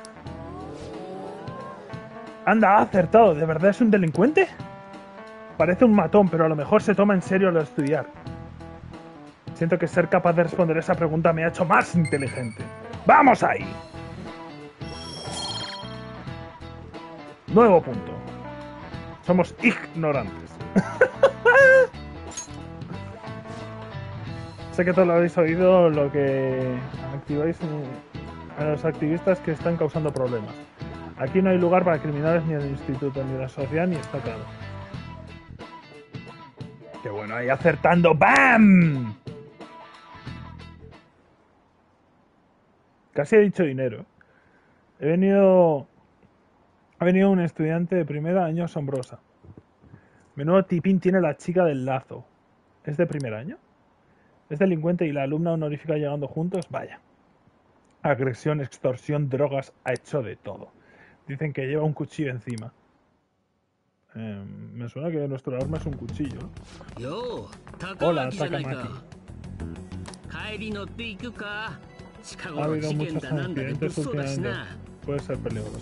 Anda, ha acertado. ¿De verdad es un delincuente? Parece un matón, pero a lo mejor se toma en serio lo de estudiar. Siento que ser capaz de responder esa pregunta me ha hecho más inteligente. ¡Vamos ahí! Nuevo punto. Somos ignorantes. Sé que todos lo habéis oído, lo que activáis a los activistas que están causando problemas. Aquí no hay lugar para criminales ni en el instituto, ni en la sociedad, ni estacado. ¡Qué bueno! Ahí acertando. ¡Bam! Casi he dicho dinero. Ha venido un estudiante de primer año asombrosa. Menudo tipín tiene la chica del lazo. ¿Es de primer año? ¿Es delincuente y la alumna honorífica llegando juntos? Vaya. Agresión, extorsión, drogas, ha hecho de todo. Dicen que lleva un cuchillo encima. Me suena que nuestro arma es un cuchillo. Hola, Takamaki. Ha habido muchos accidentes últimamente. Puede ser peligroso.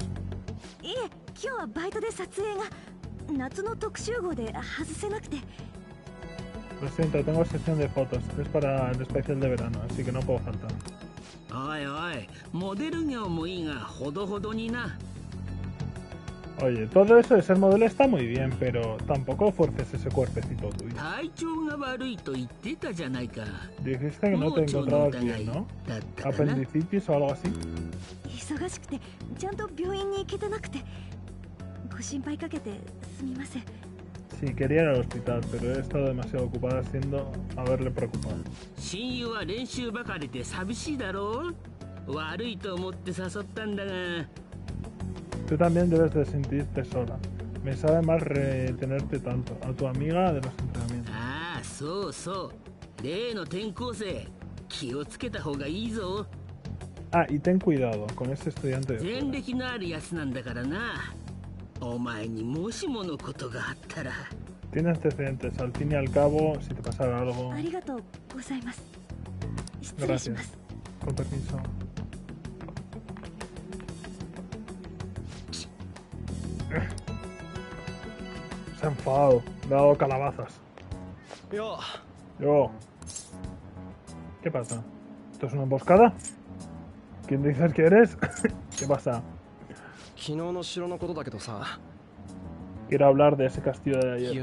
Lo siento, tengo sesión de fotos. Es para el especial de verano, así que no puedo faltar. Oye, todo eso de ser modelo está muy bien, pero tampoco fuerces ese cuerpecito tuyo. Dijiste que no te encontrabas bien, ¿no? ¿Apendicitis o algo así? Sí, quería ir al hospital, pero he estado demasiado ocupada haciendo haberle preocupado. Tú también debes de sentirte sola. Me sabe mal retenerte tanto. A tu amiga de los entrenamientos. Ah, y ten cuidado con ese estudiante de fuera. Tiene antecedentes, al fin y al cabo, si te pasara algo... Gracias. Con permiso. Se ha enfadado, le ha dado calabazas. Yo. ¿Qué pasa? ¿Esto es una emboscada? ¿Quién dices que eres? ¿Qué pasa? Quiero hablar de ese castillo de ayer.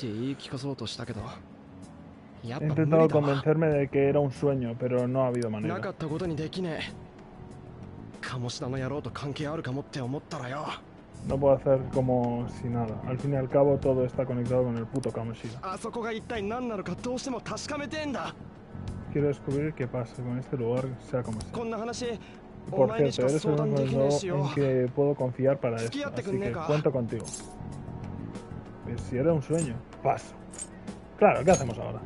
He intentado convencerme de que era un sueño, pero no ha habido manera. No puedo hacer como si nada. Al fin y al cabo todo está conectado con el puto Kamoshida. Quiero descubrir qué pasa con este lugar, sea como sea. こんな話 Por お前にし cierto, か eres el 相談で único きねえしよ en que puedo confiar para esto, Esquíate así con que Neka. cuento contigo. Pues si era un sueño, paso. Claro, ¿qué hacemos ahora?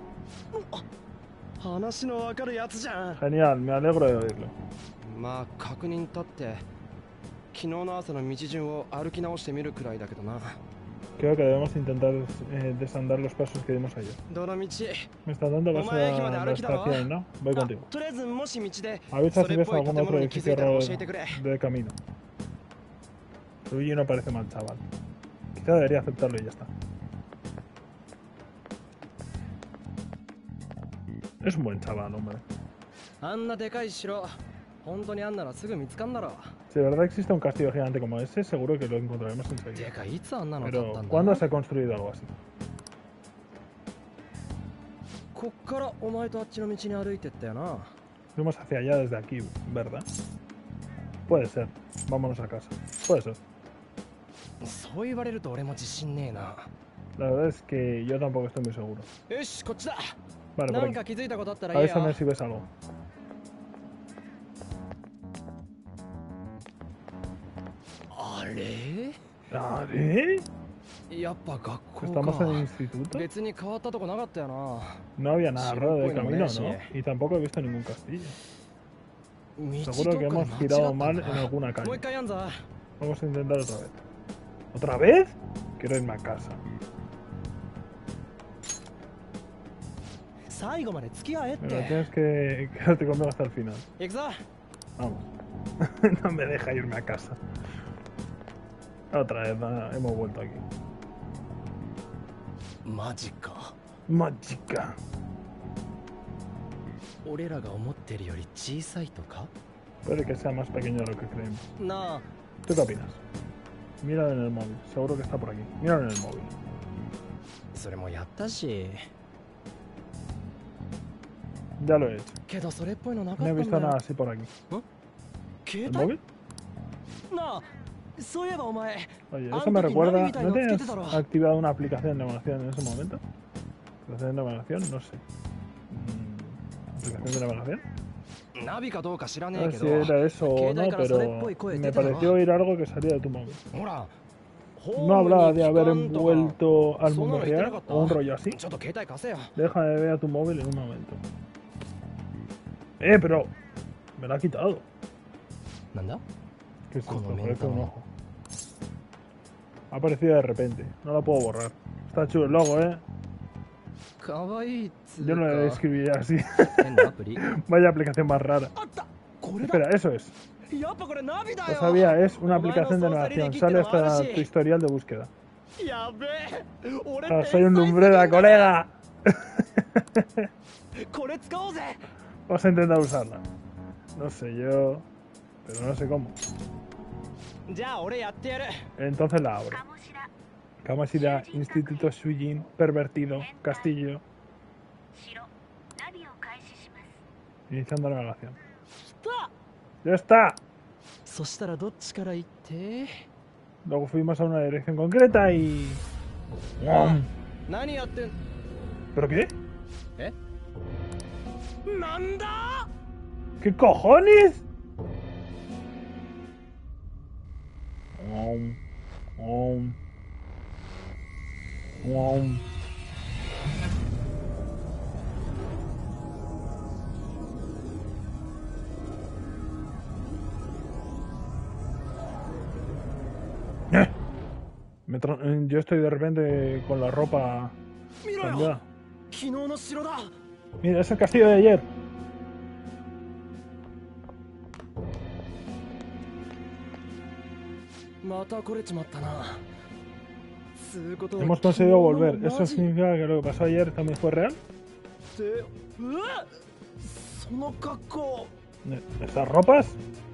話のわかるやつじゃん Genial, me alegro de oírlo. まあ確認たって昨日の朝の道順を歩き直してみるくらいだけどな Creo que debemos intentar desandar los pasos que dimos ayer. どの道 Me está dando vas a la estación, ¿no? Voy あ contigo. とりあえずもし道で Avisa そ si れっ ves ぽい algún 建 otro 物に気づ edificio いたら raro 教えてくれ de camino. Luigi no parece mal chaval. Quizá debería aceptarlo y ya está. Es un buen chaval, hombre. あんなでかい城本当にあんならすぐ見つかんだろ Si de verdad existe un castillo gigante como ese, seguro que lo encontraremos て enseguida. かいつあんなの買った Pero, んだ ¿cuándo se ha construido algo así? こっからお前とあっちの道に歩いてったよな Fuimos hacia allá desde aquí, ¿verdad? Puede ser. Vámonos a casa. Puede ser. そう言われると俺も自信ねえな La verdad es que yo tampoco estoy muy seguro. よしこっちだ Vale, な por ん aquí. か気づいたことあったらいいよ Avísame si ves algo. ¿Are? ¿Are? やっぱ学校 ¿Estamos en el か instituto? 別に変わったとこなかったよな No había nada raro de Sí, bueno, camino, sí. ¿no? Y tampoco he visto ningún castillo. 道 Seguro que どっかで hemos 間違 girado った mal ん en だ alguna もう一 calle. 回やんぞ Vamos a intentar otra vez. ¿Otra vez? Quiero irme a casa. 最後まで付き合えっ Pero て tienes que quedarte conmigo hasta el final. 行くぞ Vamos. No me deja irme a casa. Otra vez, hemos vuelto aquí. マジか Mágica. 俺らが思ってるより小さいとか Puede que sea más pequeño de lo que creemos. なあ ¿Tú qué opinas? Míralo en el móvil. Seguro que está por aquí. Míralo en el móvil. それもやったし Ya lo he hecho. けどそれっぽいのなか No っ he たん visto だ nada よ así por aquí. 携 ¿El 帯 móvil? なあそういえばお前 Oye, Ah, eso me no, recuerda. Navi, ¿No ¿qué tenías te dará? activado una aplicación de navegación en ese momento? ¿Aplicación de navegación? No sé. ¿Aplicación de navegación? ナビかどうか知らね No え sé け si ど era eso o 携 no, 帯からそれっ pero ぽい声 me 出てた pareció な oír algo que salía de tu móvil. ほら No hablaba de haber ホームに帰還とか envuelto al そんな mundo の言ってな real かった o un rollo así. ちょっと携帯貸せよ Deja de ver a tu móvil en un momento. Pero me lo ha quitado. なんだ ¿Qué es esto? Como Parece menta, un ¿no? ojo. Ha aparecido de repente. No lo puedo borrar. Está chulo el logo, ¿eh? かわいいっつ Yo no le うか escribiría así. 変なアプリ Vaya aplicación más rara. あったこれだ Espera, eso es. やっぱこれナビだ Lo よ sabía, es una お前の aplicación de 操作履 navegación. 歴って Sale のもある hasta し tu historial de búsqueda. やべえ俺 Ah, 天 soy un 才 lumbrera, すぎんだ colega. これ使おうぜ Vamos a intentar usarla. No sé yo, pero no sé cómo. じゃあ俺やってやる Entonces la abro. Kamoshida, Instituto Shujin, pervertido, castillo. Iniciando la navegación. 来た ¡Ya está! そしたらどっちから行って Luego fuimos a una dirección concreta y... ¡Guam! 何やってん ¿Pero qué? えなんだ ¿Qué cojones? ¡Guam! ¡Guam! ¡Guam! Yo estoy de repente con la ropa 見ろよ cambiada. 昨日の城だ Mira, es el castillo de ayer. また来れちまったなつうことは Hemos conseguido volver. 昨日の ¿Eso マジ significa que lo que pasó ayer también fue real? ってうわその格好 ¿Estas ropas?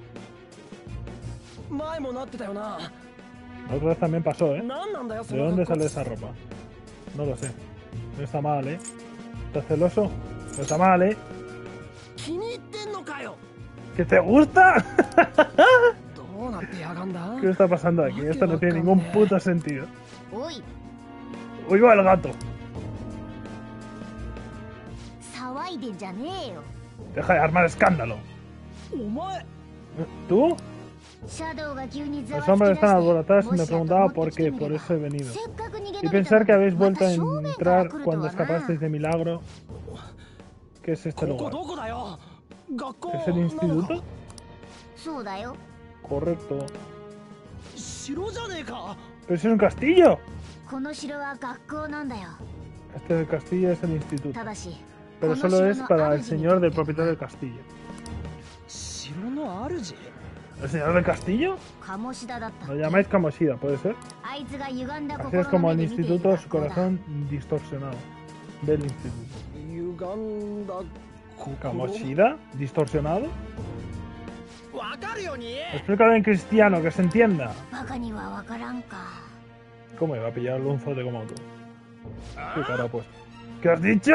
前もなってたよな La otra vez también pasó, ¿eh? 何なんだよそ ¿De の dónde 格 sale 好 esa ropa? No lo sé. No está mal, ¿eh? ¿Estás celoso? No está mal, ¿eh? 気に入ってんのかよ ¿Que te gusta? どうなってやがんだ ¿Qué está pasando aquí? Esto no tiene ningún puto sentido. おい ¡Uy, va el gato! 騒いいでんじゃねえよ。 Deja de armar escándalo. ¿Tú? Los hombres están alborotados y me preguntaba por qué, por eso he venido. Y pensar que habéis vuelto a entrar cuando escapasteis de milagro. ¿Qué es este lugar? ¿Es el instituto? Correcto. ¡Pero es un castillo! Este castillo es el instituto. Pero solo es para el señor del propietario del castillo. ¿El señor del castillo? Lo llamáis Kamoshida, ¿puede ser? Así es como el instituto, su corazón distorsionado. Del instituto. ¿Kamoshida? ¿Distorsionado? Explícalo en cristiano, que se entienda. ¿Cómo iba a pillar un zote como tú? ¿Qué cara ha puesto? ¿Qué has dicho?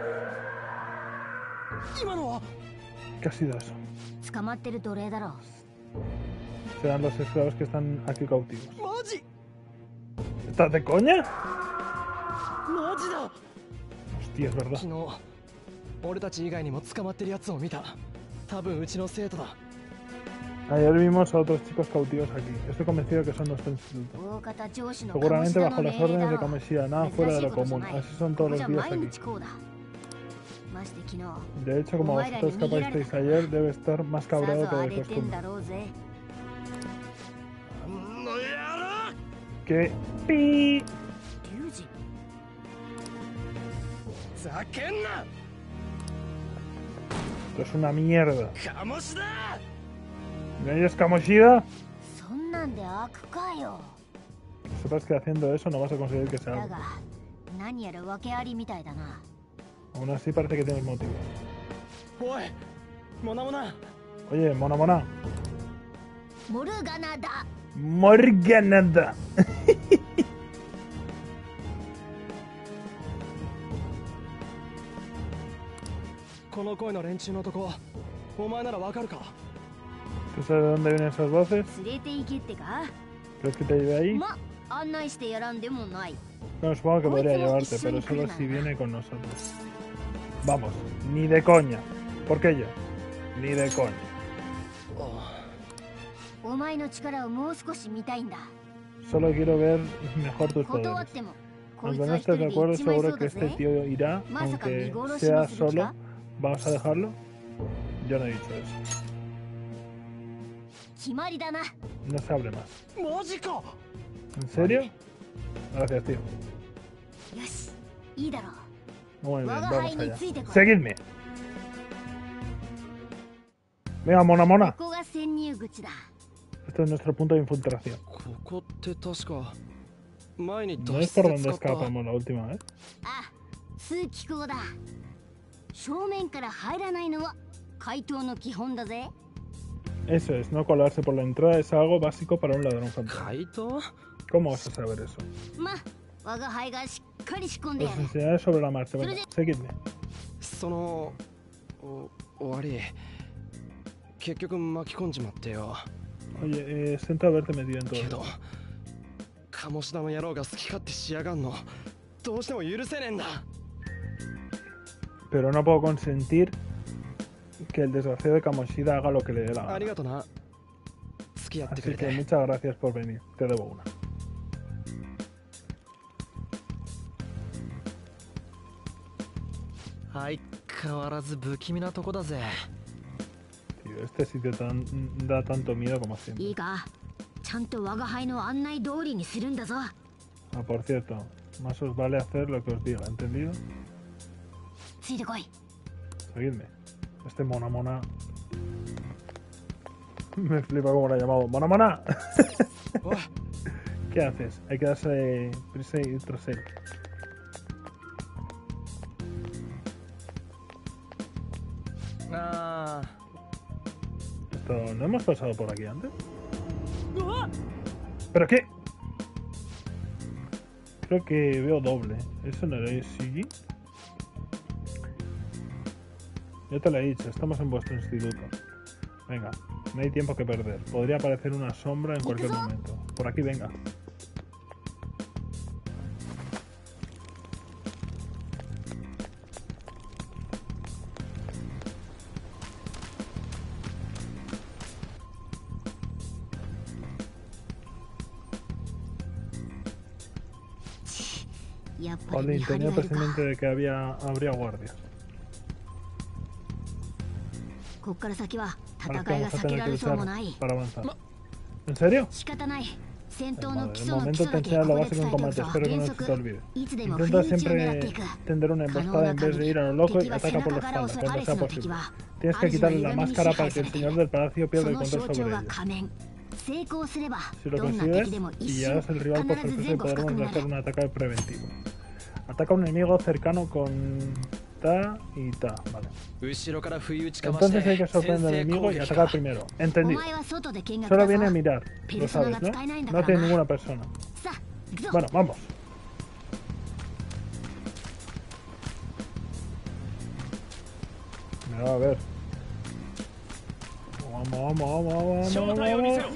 ¿Qué ha sido eso? Serán los esclavos que están aquí cautivos. ¿Estás de coña? Hostia, es verdad. Ayer vimos a otros chicos cautivos aquí. Estoy convencido que son nuestro instituto. Seguramente bajo las órdenes de Kamoshida, nada fuera de lo común. Así son todos los días aquí. De hecho, como vosotros escapasteis ayer, debe estar más cabreado que de costumbre. ¿Qué? ¡Pi! Esto es una mierda. ¿Me oyes, Kamoshida? Sepas que haciendo eso no vas a conseguir que sea algo. Aún así parece que tienes motivos. Oye, Mona Mona. Morganada. ¿Tú sabes de dónde vienen esas voces? ¿Crees que te lleve ahí? No, supongo que podría llevarte, pero solo si viene con nosotros. Vamos, ni de coña. ¿Por qué yo? Ni de coña. Solo quiero ver mejor tus poderes. Aunque no estés de acuerdo, seguro que este tío irá, aunque sea solo. ¿Vamos a dejarlo? Yo no he dicho eso. No se hable más. ¿En serio? Gracias, tío. Muy bien, vamos allá. ¡Seguidme! Venga, Mona Mona. Este es nuestro punto de infiltración. ¿No es por donde escapamos la última vez? Eso es, no colarse por la entrada es algo básico para un ladrón fantasma. ¿Cómo vas a saber eso? Os enseñaré sobre la marcha. Venga, seguidme. Oye, siento haberte metido en todo esto. Pero no puedo consentir que el desgraciado de Kamoshida haga lo que le dé la gana. Así que muchas gracias por venir. Te debo una. Tío, este sitio da tanto miedo como siempre. Ah, por cierto, más os vale hacer lo que os diga, ¿entendido? Seguidme. Este Mona Mona... Me flipa como lo ha llamado. ¡Mona Mona! ¿Qué haces? Hay que darse prisa y ir tras él. ¿Esto no hemos pasado por aquí antes? ¿Pero qué? Creo que veo doble. ¿Eso no era Shigi? Ya te lo he dicho, estamos en vuestro instituto. Venga, no hay tiempo que perder. Podría aparecer una sombra en cualquier momento. Por aquí, venga. やっぱり Jolín, 見張り tenía がいるか。 presente de que habría guardias. こっから先は Ahora 戦 que いが vamos a 避け tener ら que れそうも luchar ない。 para avanzar. ¿En serio? 仕方ない。戦闘の Vale, 基 de 礎の基 momento 礎 te だけ enseña こ lo こで básico 伝 en えておく combate, ぞ。 espero que 原 no se te 則 olvide. いつでも不意 Intenta 打ちを狙って siempre いく。 tender una 可能 emboscada な en vez 限 de り ir a lo loco 敵 y は背 ataca por 中 la から襲 espalda うパ cuando レス sea の敵 posible. は Tienes 主 que の quitarle 歪 la みに支 máscara 配 para さ que れ el て señor る。 del palacio そ pierda el の control 象徴 sobre が ellos. 仮面。成功すれば Si lo どんな敵 consigues でも y 一 ya 瞬 es el rival 必ず perfecto, 前後不覚 podremos にな hacer る。 un ataque preventivo. Ataca a un enemigo cercano con ta y ta. Vale. 後ろから不意打ちかまして Entonces hay que sorprender al 先制攻 enemigo y 撃 atacar か primero. お Entendido. 前は外で見学 Solo だぞ。 viene a mirar. ペ Lo ルソナ sabes, が ¿no? 使えないんだ No から tiene な。 ninguna persona. さあ行くぞ。 Bueno, vamos. A ver. Vamos. 正体を見せろ。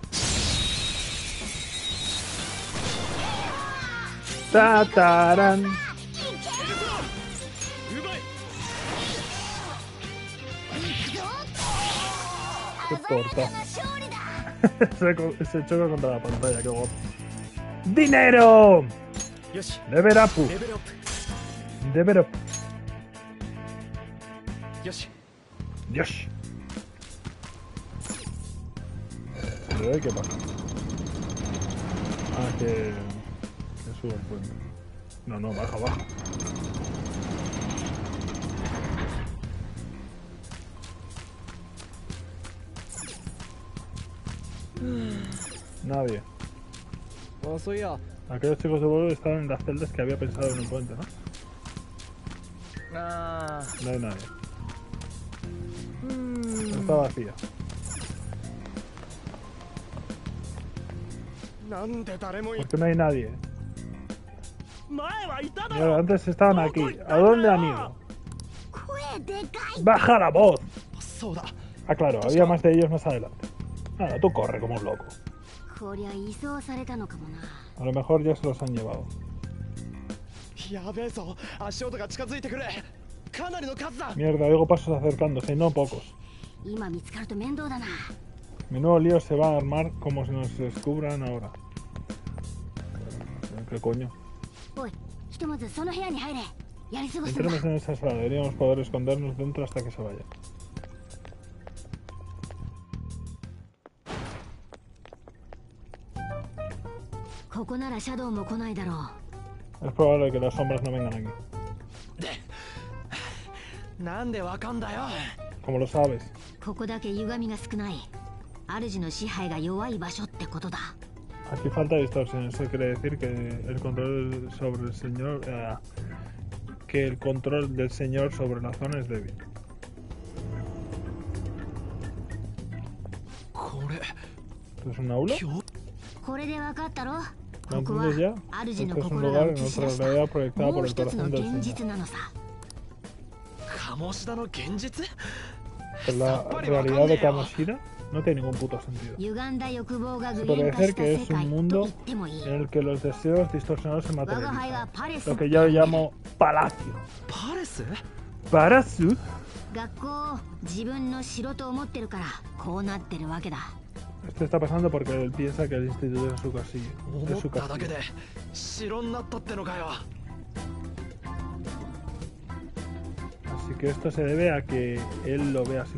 Tatarán. うまい。 Qué torta. Se choca contra la pantalla, qué guapo. ¡Dinero! よし Level up. レベルアップ。 Level up. よし Dios. Pero ¿qué pasa? Ah, que sube el puente. No, baja. Nadie. あ、そういや Aquellos chicos de vuelo estaban en las celdas que había pensado en el puente, ¿no? あ No hay nadie. ー Está vacía. なんで誰もい ¿Por qué no hay nadie? 前はいただ Mira, ろ antes estaban aquí. ¿A dónde han ido? 声でかい。 ¡Baja la voz! そうだ Ah, claro, había más de ellos más adelante. Nada, tú corre como un loco. こりゃ移送されたのかもな。 A lo mejor ya se los han llevado. やべえぞ足音が近づいてくるかなりの数だ Mierda, oigo pasos acercándose y no pocos. 今見つかると面倒だな。 Menudo lío se va a armar como si nos descubran ahora. ¿Qué coño? おい、ひとまずその部屋に入れ。やり過ごすんだ。 Entremos en esa sala, deberíamos poder escondernos dentro hasta que se vaya. Es probable que las sombras no vengan aquí. なんでわかんだよ Como lo sabes. ここだけ歪みが少ない。主の支配が弱い場所ってことだ。 Aquí falta distorsión. Eso quiere decir que el control sobre el señor... que el control del señor sobre la zona es débil. これ ¿Esto es un aula? これでわかったろ。 ¿No ここは entiendes ya? 主 Este の es un 心が lugar 映 en し otra 出した realidad proyectada も por う el 一つの corazón del 現 señor. 実なのさ。 鴨志田の現実 Pero la realidad de Kamoshida no tiene ningún puto sentido. 歪んだ欲望が具 Se puede 現化し decir た que 世 es un 界と mundo 言ってもいい。 en el que los deseos distorsionados se 我が輩 materializan. はパレス Lo que yo llamo palacio. パレス ¿Palacio? 学校を自分の城と思ってるからこうなってるわけだ。 Esto está pasando porque él piensa que el instituto es su castillo. 思 Es っ su ただけ castillo. で城になったってのかよ Así que esto se debe a que él lo ve así.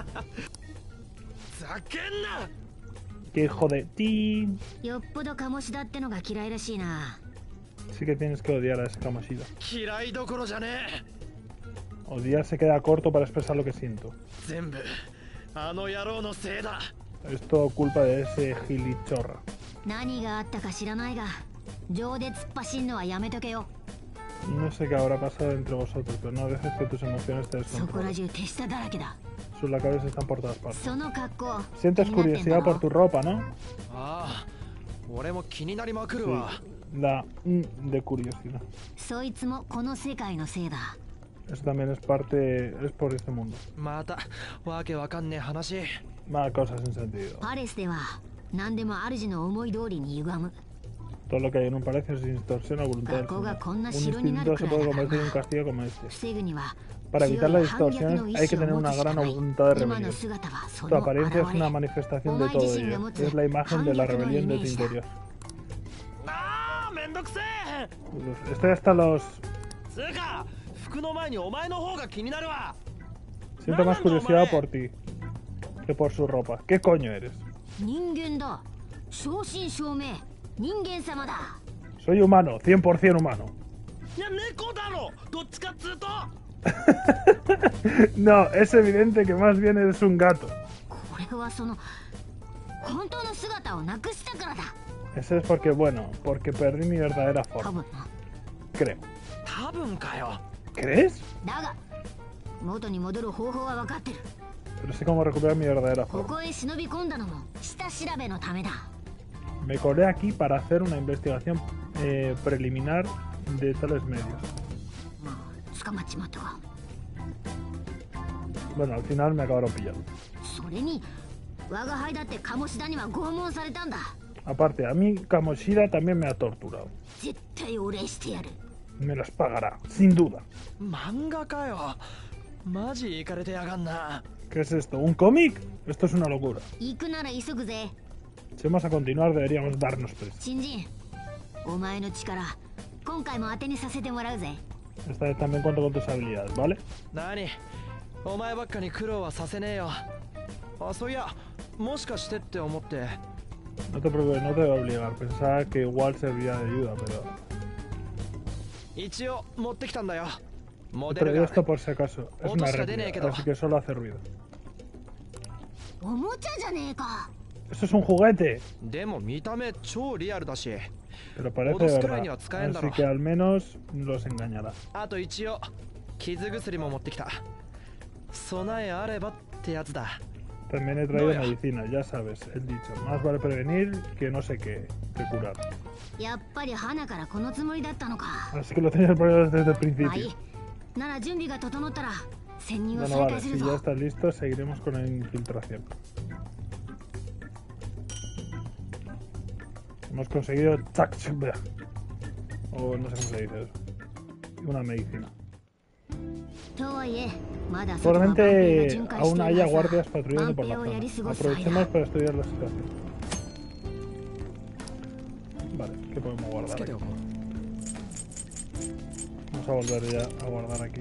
ざけんな ¡Qué hijo de ti! よっぽど鴨志田ってのが嫌いらしいな。 Sí que tienes que odiar a ese Kamoshida. 嫌いどころじゃね Odiar se queda corto para expresar lo que siento. え全部あの野郎のせいだ Es todo culpa de ese gilichorra. 何があったか知らないが、情で突っ走んのはやめとけよ。 No sé qué habrá pasado entre vosotros, pero no dejes que tus emociones te そこら descontrolen. 中手下だらけだ。 Sus lacayos están por todas partes. その格好。 Sientes 気になってんだ curiosidad ろ por tu ropa, ¿no? ああ俺も気になりまくる Sí. わ La de curiosidad. そいつもこの世界のせいだ。 Eso también es parte... es por este mundo. またわけわかんねえ話 Más cosas sin sentido. パレスでは何でも主の思い通りに歪む。 Todo lo que hay en un palacio es distorsión o voluntad del Gakoga señor. con una Un shiro ni instituto se naru puede kurai da convertir en un kana. castillo como este. 防ぐには Para evitar 強 las い反逆 distorsiones の意 hay que 志を tener 持 una つしか gran ない。 voluntad de 今の rebelión. 姿はそ Tu の apariencia es 現 una れ。 manifestación de Omae todo jishin ga ello. motsu Es la imagen de la hanyaku no rebelión de tu image da. interior. ああめんどどくせえ。 Estoy hasta los... つうか服の前にお前の方が気になるわ。 Siento más curiosidad por ti que por su ropa. ¿Qué coño eres? 人間だ。正真正銘人間様だ。 Soy humano, 100% humano. いや猫だろ。どっちかっつうと。 No, es evidente que más bien eres un gato. これはその本当の姿をなくしたからだ。 Eso es porque, bueno, porque perdí mi verdadera 多 forma. 分な。 Creo. 多分かよ。 ¿Crees? だが元に戻る方法は分かってる。 Pero sé cómo recuperar mi verdadera こ forma. こへ忍び込んだのも下調べのためだ。 Me colé aquí para hacer una investigación preliminar de tales medios. まあ捕まっちまったわ。 Bueno, al final me acabaron pillando. それに我が輩だって鴨志田には拷問されたんだ。 Aparte, a mí Kamoshida también me ha torturado. 絶対お礼してやる。 Me las pagará, sin duda. 漫画かよ。マジイカれてやがんな。 ¿Qué es esto? ¿Un cómic? Esto es una locura. 行くなら急ぐぜ。 Si vamos a continuar, deberíamos darnos prisa. 新人、お前の力今回も当てにさせてもらうぜ。 Esta vez también cuento con tus habilidades, ¿vale? 何お前ばっかに苦労はさせねえよ。あ、そういやもしかしてって思って。 No te preocupes, no te voy a obligar. Pensaba que igual serviría de ayuda, pero... 一応持ってきたんだよ。モ He デル traído が esto por si acaso. Es una Otros cadenas réplica, que así que solo hace ruido. おもちゃじゃねえか。 ¡Eso es un juguete! でも見た目超リアルだし。 Pero parece de verdad. Así que al menos los engañará. あと一応傷薬も持ってきた。備えあればってやつだ。 También he traído medicina, ya sabes, el dicho. Más vale prevenir que no sé qué, que curar. やっぱり花からこのつもりだったのか。 Así que lo tenías planeado desde el まあい principio. い。なら準備が整ったら潜入を Bueno, 再 vale, 開する si ぞ。 ya estás listo, seguiremos con la infiltración. Hemos conseguido... O no sé cómo se dice eso. Una medicina. とはいえまだ外はバンピーが Probablemente 巡回 aún してい haya るはず guardias だ。 patrullando バ por ンピ la ーをやり zona. 過ごす間 Aprovechemos para estudiar la situación. Vale, ¿qué podemos guardar つけ aquí? ておこう。 Vamos a volver ya a guardar aquí.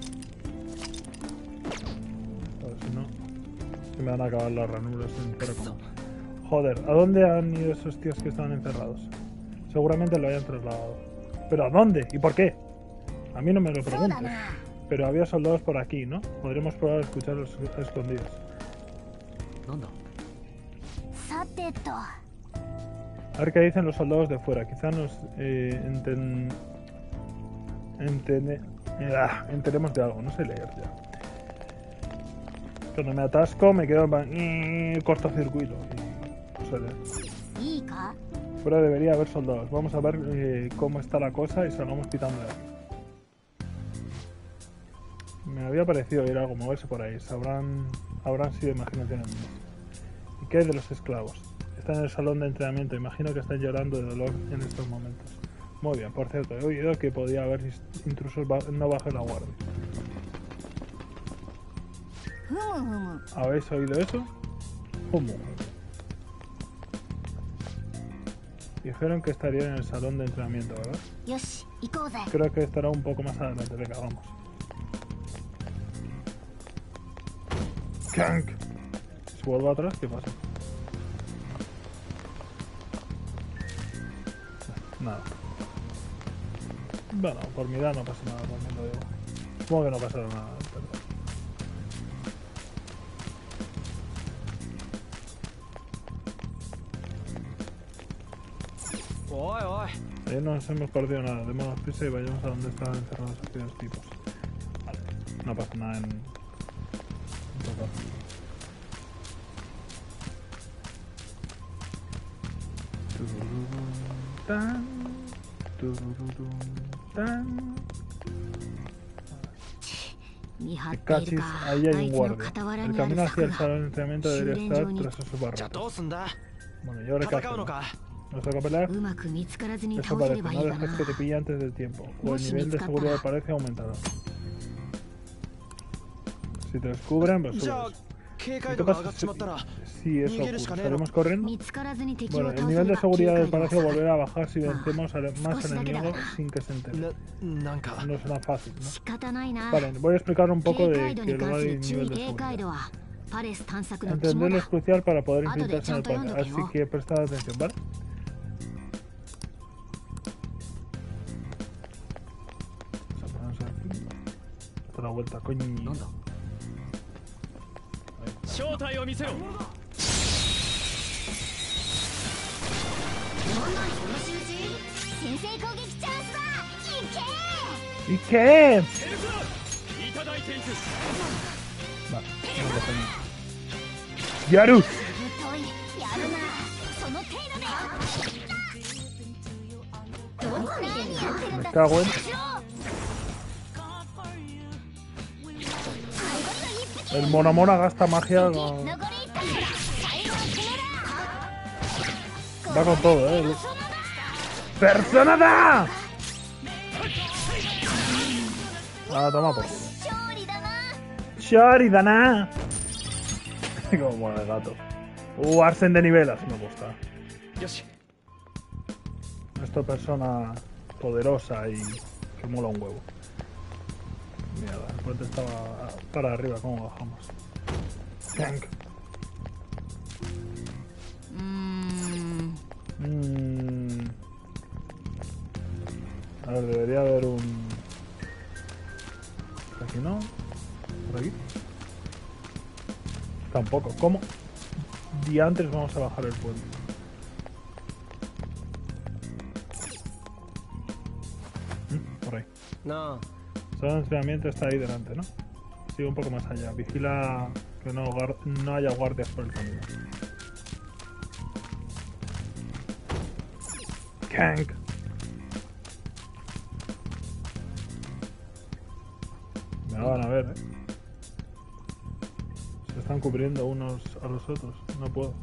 A ver si no. Se me van a acabar las ranuras en 0,1. Joder, ¿a dónde han ido esos tíos que estaban encerrados? Seguramente lo hayan trasladado. ¿Pero a dónde? ¿Y por qué? A mí no me lo そうだ preguntes. な。 Pero había soldados por aquí, ¿no? Podremos probar a escucharlos escondidos. なんだ。 さてと。 A ver qué dicen los soldados de fuera. Quizá nos enteremos de algo. No sé leer ya. Cuando me atasco me quedo en cortocircuito. Y no sé leer. いいか。 Fuera debería haber soldados. Vamos a ver cómo está la cosa y salgamos pitando de aquí. Me había parecido oír algo moverse por ahí. Habrán sido imaginaciones mías. ¿Y qué hay de los esclavos? Están en el salón de entrenamiento. Imagino que están llorando de dolor en estos momentos. Muy bien, por cierto, he oído que podía haber intrusos no bajo la guardia. ふむふむ。 ¿Habéis oído eso? ¿Cómo? Dijeron que estarían en el salón de entrenamiento, ¿verdad? よし行こうぜ。 Creo que estará un poco más adelante. Venga, vamos. ¡Kank! Si vuelvo atrás, ¿qué pasa? Nada. Bueno, por mi edad no pasa nada, también lo digo. Supongo que no pasará nada, pero... おいおい。 Ahí no nos hemos perdido nada. Démonos prisa y vayamos a donde estaban encerrados aquellos tipos. Vale. No pasa nada en total. Tan, tururum, tan. 見張ってい Cachis, るか。 ahí hay あ un いつの guardia. 傍ら El にある camino hacia 柵 el が。 salón de entrenamiento debería estar Silencio. tras esos じゃあ barrotes. どうすんだ。 Bueno, ¿y ahora qué 戦うの hacemos? か。 ¿Nos toca pelear? うまく見つからずに Eso 倒せ parece, ればい no いが dejes な que te pille antes del tiempo, o el Moshi nivel de Mitsukata. seguridad parece aumentará. Si te descubren, pues じゃあ subes. 警 En 戒度 todo が上がっ caso, ちまったら si eso ocurre, ¿estaremos corriendo? 見つからずに敵 Bueno, を el 倒せ nivel ば de seguridad 警 del 戒度は palacio 下がる volverá a bajar si vencemos a más Cosas de enemigos grado. sin que se enteren. なんか No será fácil, ¿no? 仕方ないな Vale, voy a explicar un poco 警 de 戒度 que に lo 関 va す de る注 nivel 意 de 警戒 seguridad. 度はパレス探索の肝 Entenderlo だ es crucial para poder Ah, infiltrarse en el de chanto panel, yondoke, así ¿no? que prestad atención, ¿vale? Vamos a ponernos aquí. Hasta la vuelta, coño. 正体を見せろ。 この集中先制攻撃チャンスだいけ ¿Y qué? いただいていく。 Vale, vamos a poner. ¡Yaru! ぶっといやるなその程度でどこにやってるん Me だ cago en. しろ El Monomona gasta magia. 残り1体だ最後はこのだ Va con todo, ¡Persona da! Ah, toma por culo. 勝利だな ¡Shoridana! Como mueve el gato. Arsen de nivel, así me gusta. よし。 Esto persona poderosa y que mola un huevo. Mierda, el puente estaba para arriba, ¿cómo bajamos? Tank. A ver, debería haber un... Aquí no. Por aquí. Tampoco. ¿Cómo? Diantres vamos a bajar el puente. Por ahí. なあ、 Solo el entrenamiento está ahí delante, ¿no? Sigue un poco más allá. Vigila que no haya guardias por el camino. Kank. Me van a ver, ¿eh? Se están cubriendo unos a los otros. No puedo.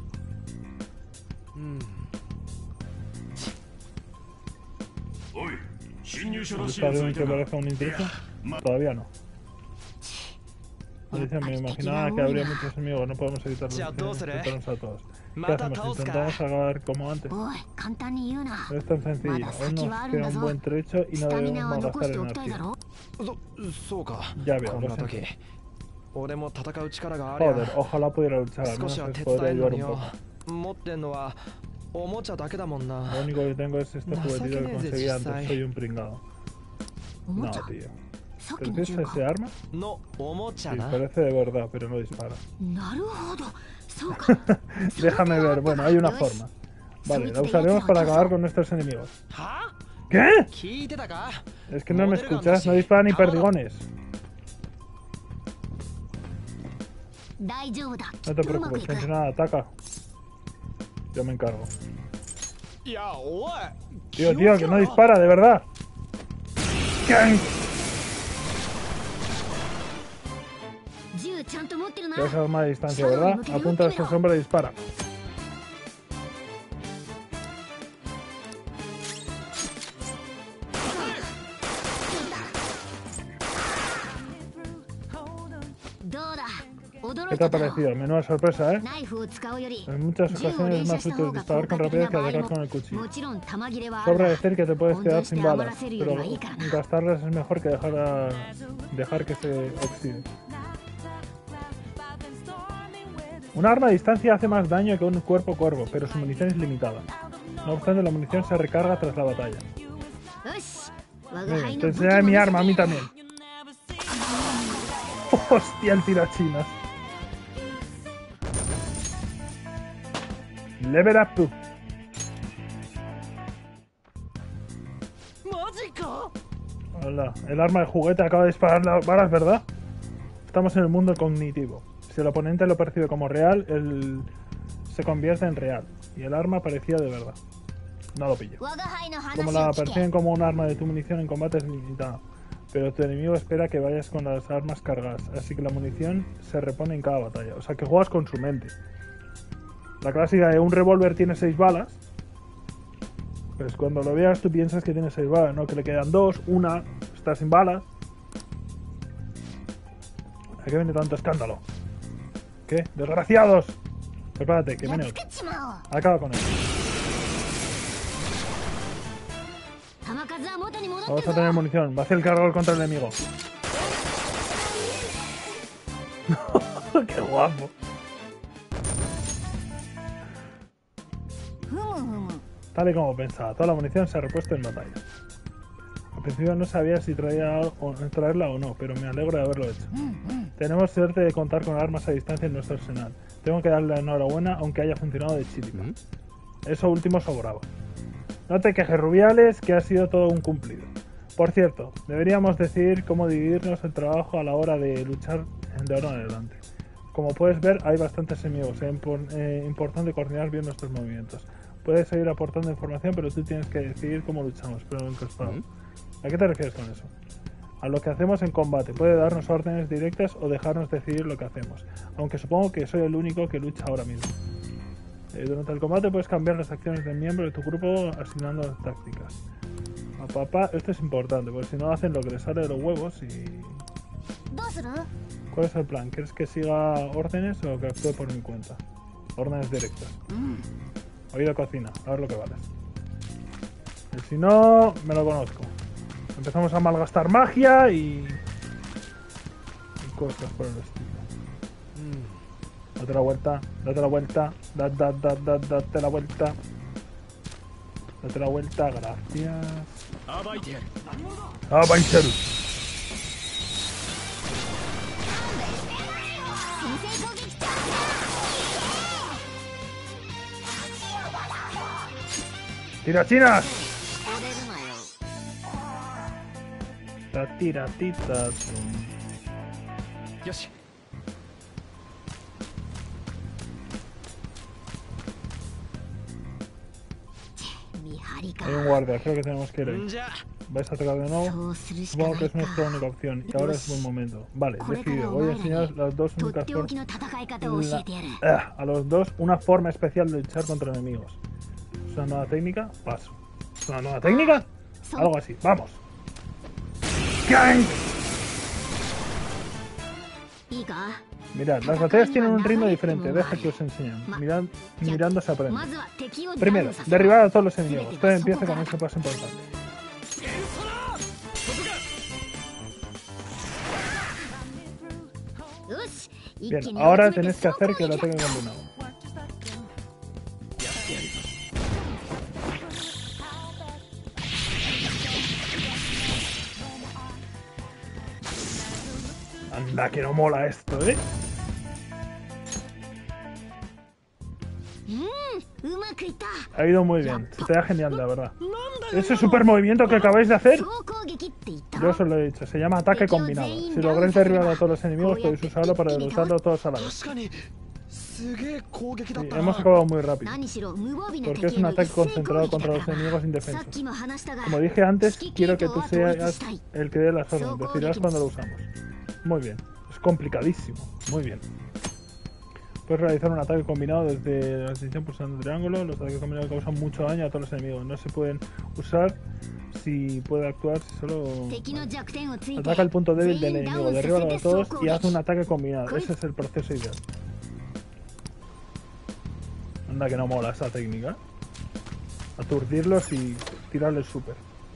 おい侵入者らしい ¿Está やつい bien た que が parezca un intruso? Todavía no. Dice, me imaginaba que habría muchos enemigos. No podemos evitarlos. Ya, todos, ¿eh? Enfrentarnos a todos. ¿Qué Mata hacemos? todos, Intentamos acabar como antes. おい簡単に言うな Es tan sencillo. Mada, Aún aquí nos va queda un algo, buen trecho y ス no タミ debemos ナは残 malgastar しておきたいだ energía. ろそうか。 Ya veo, こん lo な siento. 時、俺も戦う力がありゃ Joder, ojalá pudiera luchar. Al 少 menos しは les 手 podría 伝えんの ayudar に un よ poco. 持ってんのはおもちゃだけだもんな Lo único que tengo es este Nada, juguetito que ¿qué conseguí dices, antes. Sai? Soy un pringado. おも No, ちゃ tío. さっき ¿Pero の tienes 銃 ese か arma? のおもちゃ Sí, な parece de verdad, pero no dispara. なるほどそうか Déjame ver. Bueno, hay una forma. Vale, la usaremos para acabar con nuestros enemigos. は ¿Qué? 聞いてたか Es que no me escuchas. No dispara ni perdigones. 大丈夫だ No te うまく preocupes, いく tensionada, ataca. Yo me encargo. いやおい Tío, que no dispara, de verdad. ¡Kank! 銃ちゃんと持ってるな Tienes arma de distancia, ¿verdad? Apunta a esta sombra y dispara. ¿Qué te ha parecido? Menuda sorpresa, ¿eh? ナイフを使うより En muchas 銃を ocasiones 連 es 射 más した方 útil が disparar 効 con 果的 rapidez な que 場合 atacar con も el cuchillo. もちろん弾切れはあ Sobra る decir que te puedes quedar sin balas, pero いいからな gastarlas es mejor que dejar que se oxide. Un arma a distancia hace más daño que un cuerpo a cuerpo, pero su munición es limitada. No obstante, la munición se recarga tras la batalla. よし我が Venga, 輩 te の武器 enseñaré も mi 見せ arma, a て mí también. Hostia, el tirachinas. Level up. マジか Hola, el arma de juguete acaba de disparar las balas, ¿verdad? Estamos en el mundo cognitivo. Si el oponente lo percibe como real, él se convierte en real. Y el arma parecía de verdad. No lo pillo. 我が輩の Como 話 la を聞け perciben como un arma de tu munición en combate es limitada. Pero tu enemigo espera que vayas con las armas cargadas. Así que la munición se repone en cada batalla. O sea que juegas con su mente. La clásica de un revólver tiene 6 balas. Pues cuando lo veas tú piensas que tiene 6 balas, ¿no? Que le quedan 2, una está sin balas. ¿A qué viene tanto escándalo? ¿Qué? ¡Desgraciados! Prepárate, que やっ viene つけ otro. ちまおう。 Acaba con él. 弾数は元に戻って Vamos る a ぞ tener munición. Va a hacer el cargador contra el enemigo. ¡Qué guapo! ふむふむ。 Tal y como pensaba, toda la munición se ha repuesto en batalla. Al principio no sabía si traerla o no, pero me alegro de haberlo hecho. Tenemos suerte de contar con armas a distancia en nuestro arsenal. Tengo que darle la enhorabuena aunque haya funcionado de chiripa. Eso último sobraba. No te quejes, Rubiales, que ha sido todo un cumplido. Por cierto, deberíamos decidir cómo dividirnos el trabajo a la hora de luchar de ahora en adelante. Como puedes ver, hay bastantes enemigos. Es importante coordinar bien nuestros movimientos. Puedes seguir aportando información, pero tú tienes que decidir cómo luchamos, pero encrespado. ¿A qué te refieres con eso? A lo que hacemos en combate. Puede darnos órdenes directas o dejarnos decidir lo que hacemos. Aunque supongo que soy el único que lucha ahora mismo. Durante el combate puedes cambiar las acciones del miembro de tu grupo asignando las tácticas. A papá, esto es importante, porque si no hacen lo que les sale de los huevos y... どうする？ ¿Cuál es el plan? ¿Quieres que siga órdenes o que actúe por mi cuenta? Órdenes directas. Oído cocina, a ver lo que vales. Y si no, me lo conozco. Empezamos a malgastar magia y cosas por el estilo. Date la vuelta, date la vuelta, date la vuelta. Date la vuelta, gracias. Abaiteru. 先制攻撃チャンス。 ¡Tirachinas! 折れるなよ La tiratita. よし見張りか Hay un guardia, creo que tenemos que ir ahí. んじゃ ¿Vais a atacar de nuevo? そうするしか Supongo な que い es nuestra か única opción y ahora es buen momento. Vale, これから decidido. お Voy a 前ら enseñar に las dos とっ únicas ておき formas. の戦い方を教えてやる A los dos una forma especial de luchar contra enemigos. ¿Es una nueva técnica? Paso. ¿Es una nueva técnica? Algo así. ¡Vamos! ¡Gang! いいか Mirad, las batallas tienen un ritmo diferente. Deja que os enseñen. Mirando se aprende. まずは敵を Primero, ダウンさせる derribar a todos los enemigos. Todo empieza con ese paso importante. よし一 Bien, 気に ahora 集めて tenéis que hacer que lo 総攻撃 ataquen combinado. Anda, que no mola esto, ¿eh? うまくいった Ha ido muy bien. Se te da genial, la verdad. Ese super movimiento que acabáis de hacer, 総攻撃って言った yo os lo he dicho, se llama ataque combinado. Si lográis derribar a todos los enemigos, podéis usarlo para derrotarlos todos a la vez. 確かにすげえ攻撃だっ Sí, たな hemos acabado muy rápido. 何しろ無防備な Porque es 敵へ un の ataque 一斉攻 concentrado 撃だ contra か los ら enemigos さっ indefensos. きも話したが Como dije antes, 指揮 quiero que 系 tú 統は統一 seas したい el que dé las órdenes. Decidirás cuando lo usamos. Muy bien. Es complicadísimo. Muy bien. Puedes realizar un ataque combinado desde la distinción pulsando el triángulo. Los ataques combinados causan mucho daño a todos los enemigos. No se pueden usar si puede actuar si solo... 敵の弱点をついて Ataca el punto débil del 全員ダ enemigo, ウンさせ derríbalo て a 総 todos 攻 y haz 撃 un ataque combinado. Ese es el proceso ideal. Anda que no mola esa técnica. Aturdirlos y tirarles super.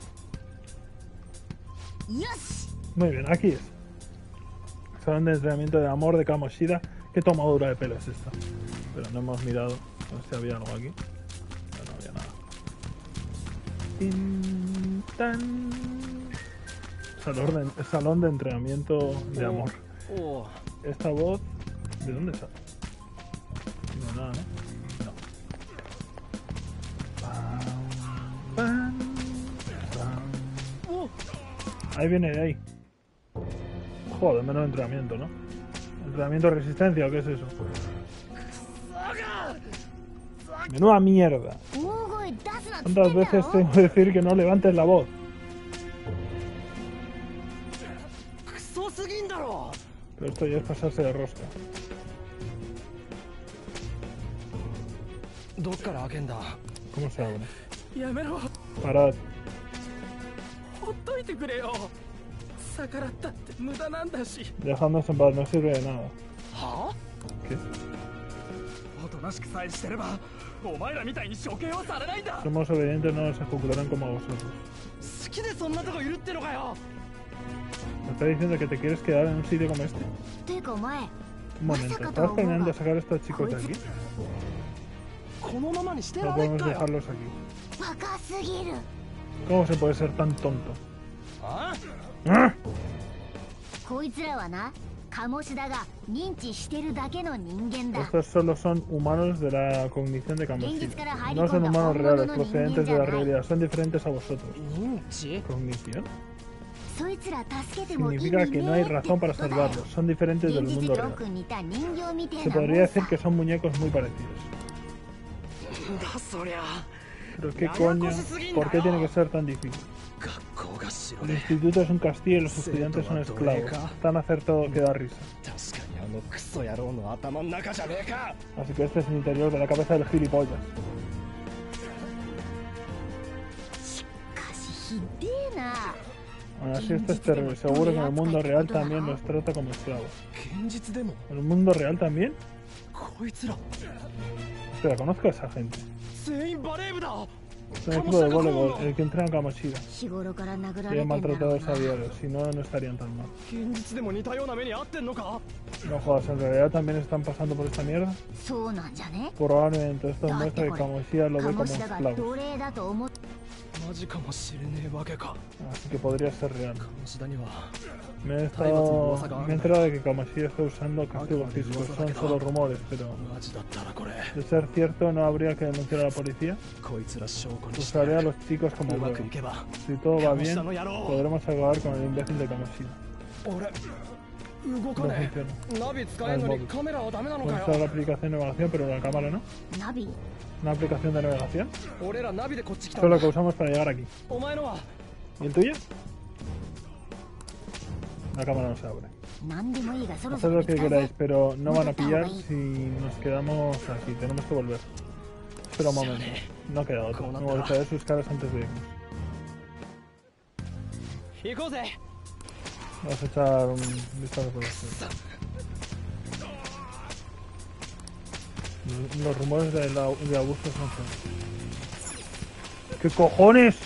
よし Muy bien, aquí es. Salón de entrenamiento de amor de Kamoshida. ¿Qué tomadura de pelo es esta? Pero no hemos mirado. No sé si había algo aquí. No, no había nada. Tin, tan. Salón de entrenamiento de amor. おお Esta voz, ¿de dónde sale? No, nada, ¿no? No. Pam, pam, pam. Ahí viene de ahí. Joder, menos entrenamiento, ¿no? ¿Entrenamiento de resistencia o qué es eso? Menuda mierda. 大声出すなっつってん ¿Cuántas だ veces ろ tengo que decir que no levantes la voz? クソすぎんだろ Pero esto ya es pasarse de rosca. どっから開けんだ ¿Cómo se abre? やめろ Parad. ほっといてくれよ逆らったって無駄なんだし Dejadnos en paz, no sirve de nada. は ¿Qué? おとなしくさえしてればお前らみたいに処刑はされないんだ。 Somos obedientes, no nos ejecutarán como a vosotros. 好きでそんなとこいるってのかよ。 ¿Me estás diciendo que te quieres quedar en un sitio como este? てかお前 Un momento, ¿estás planeando sacar a estos chicos de aquí? このままにして No られっ podemos かよ。 dejarlos aquí. バカすぎる。 ¿Cómo se puede ser tan tonto? あ ¡Ah! こいつらはな、鴨志田が認知してるだけの人間だ。 Estos solo son humanos de la cognición de Kamoshida. No son humanos reales, procedentes de la realidad. Son diferentes a vosotros. 認知 ¿Cognición? そいつら助けても意味 Significa ね que no え hay って razón para ことだよ。 salvarlos. Son diferentes del 現 mundo 実 real. よく似た人形みてえ Se なも podría んさ decir que son muñecos muy parecidos. だそりゃ。 Pero qué coño, ¿por qué tiene que ser tan difícil? 学校が城 El で instituto es un castillo y los estudiantes son esclavos. Tan acertado que da risa. 確かにあのクソ野郎の頭の中じゃねえか。 Así que este es el interior de la cabeza del gilipollas. しかしひでえな。 Aún así esto es terrible. Seguro que en el mundo real también los trata como esclavos. 現実でも ¿En el mundo real también? こいつら Espera, conozco a esa gente. 全員バレー部だ。 Es un equipo de voleibol, el que entrena a Kamoshida. 日頃から殴ら Que れ han てんだろう maltratados な a。diario, si no, no estarían tan mal. 現実でも似たような目に遭ってんのか。 No jodas, ¿en realidad también están pasando por esta mierda? そうなんじゃね。 Probablemente esto muestra que Kamoshida lo ve 鴨 como 志田が esclavo. 奴隷だと思っマジかもしれねえわけか。 Así que podría ser real. 鴨志田には Me he enterado de que Kamoshida está usando castigos físicos. Son solo rumores, pero マジだったらこれ de ser cierto no habría que denunciar a la policía. こいつら証拠にして Usaré a los chicos como うま prueba. くいけば Si todo va 鴨 bien, 志田の野郎 podremos acabar con el imbécil de Kamoshida. 俺動か No ね funciona. え。ナビ使えんのにカメラはダメなの Puedo か usar la よ。 aplicación de navegación, pero la cámara no. ナビ。 ¿Una aplicación de navegación? 俺らナビでこっち来た Esto ん es だ lo que usamos para llegar aquí. お前のは ¿Y el tuyo? La cámara no se abre. 何でもいいがそろ Haced そろ lo 見つ que かるぜ queráis, pero no van a pillar si nos quedamos así. Tenemos que volver. Espera un momento. No queda otro. Me voltearé sus caras antes de irnos. 行こうぜ。 Vamos a echar un vistazo por esto. Los rumores de abuso son feos. ¿Qué cojones?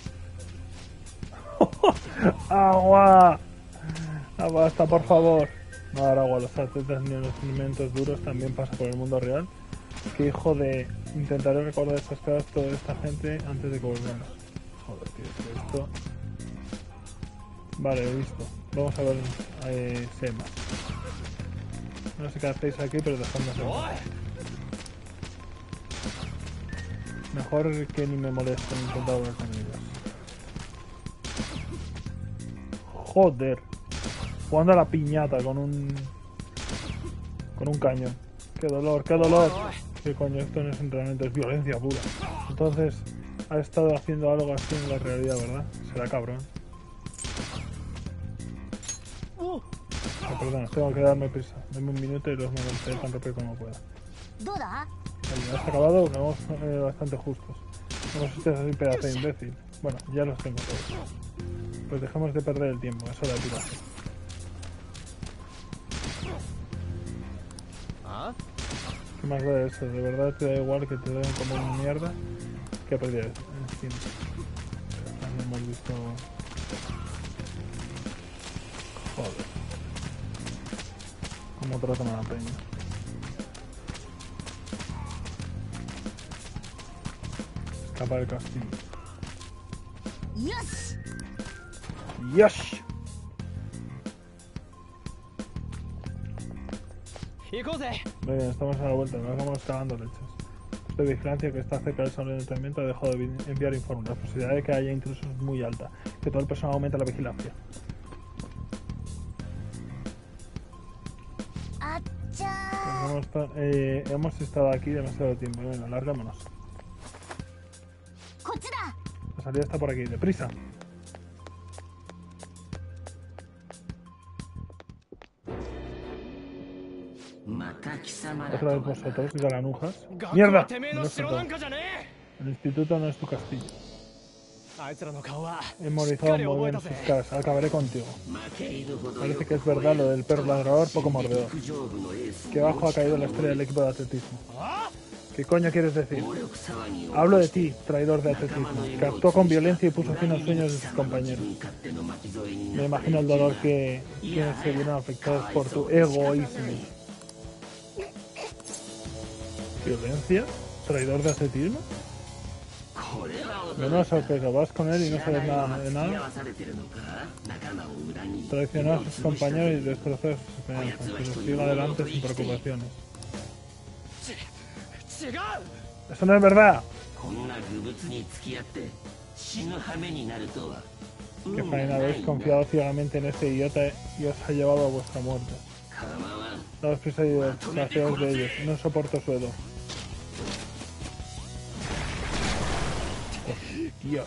¡Agua! Basta, por favor. No dar agua a los atletas ni a los alimentos duros también pasa por el mundo real. Qué hijo de... Intentaré recordar estas caras toda esta gente antes de que volvamos. Joder, tío, esto... Vale, he visto. Vamos a ver Sema. No sé qué hacéis aquí, pero dejadme hacer. Mejor que ni me molesten intentar hablar con ellos. Joder. Jugando a la piñata con un cañón. Qué dolor, qué dolor. Qué coño, esto no es entrenamiento, es violencia pura. Entonces, ha estado haciendo algo así en la realidad, ¿verdad? Será cabrón. Perdona, tengo que darme prisa. Dame un minuto y los moveré tan rápido como pueda. どうだ。 Vale, ¿has acabado? Vamos bastante justos. No nos estés así, pedazo de imbécil. Bueno, ya los tengo todos. Pues dejemos de perder el tiempo, eso de tiraje. ¿Qué más da eso? ¿De verdad te da igual que te den como una mierda? ¿Qué perdí? En fin. También hemos visto... Joder. ¿Cómo tratan a la peña? Escapar del castillo. よし。 ¡Yosh! 行こうぜ。 Muy bien, estamos a la vuelta, nos vamos cagando leches. De vigilancia que está cerca del salón de entrenamiento ha dejado de enviar informes. La posibilidad de que haya intrusos es muy alta. Que todo el personal aumente la vigilancia. あっちゃ Hemos estado aquí demasiado tiempo. Bueno, largámonos. ー。こっちだ。 La salida está por aquí. ¡Deprisa! Otra vez vosotros, galanujas. ¡Mierda! Me lo he soltado. El instituto no es tu castillo. あいつらの顔は He memorizado muy bien sus caras. Acabaré contigo. Parece que es verdad lo del perro ladrador poco mordedor. Que abajo ha caído la estrella del equipo de atletismo. ¿Qué coño quieres decir? Hablo de ti, traidor de atletismo, que actuó con violencia y puso fin a los sueños de sus compañeros. Me imagino el dolor que quienes se vieron afectados por tu egoísmo. ¿Violencia? ¿Traidor de atletismo? Menuda sorpresa, vas con él y no sabes nada de nada. Traicionó a sus compañeros y destrozó sus esperanzas, pero sigue adelante sin preocupaciones. ¡Eso no es verdad! ¿Qué faena habéis confiado ciegamente en este idiota y os ha llevado a vuestra muerte? Daos prisa y deshaceos de ellos, no soporto su hedor. Dios.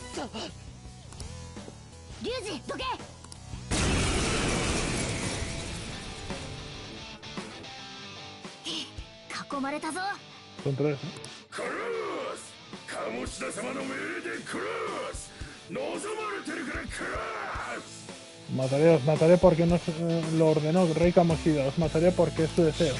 リュウジどけ。囲まれたぞ。 Son tres, ¿no? クルース鴨志田様の命令でクルース望まれてるからクルース Mataré, os mataré porque no lo ordenó Rey Kamoshida. Os mataré porque es su deseo.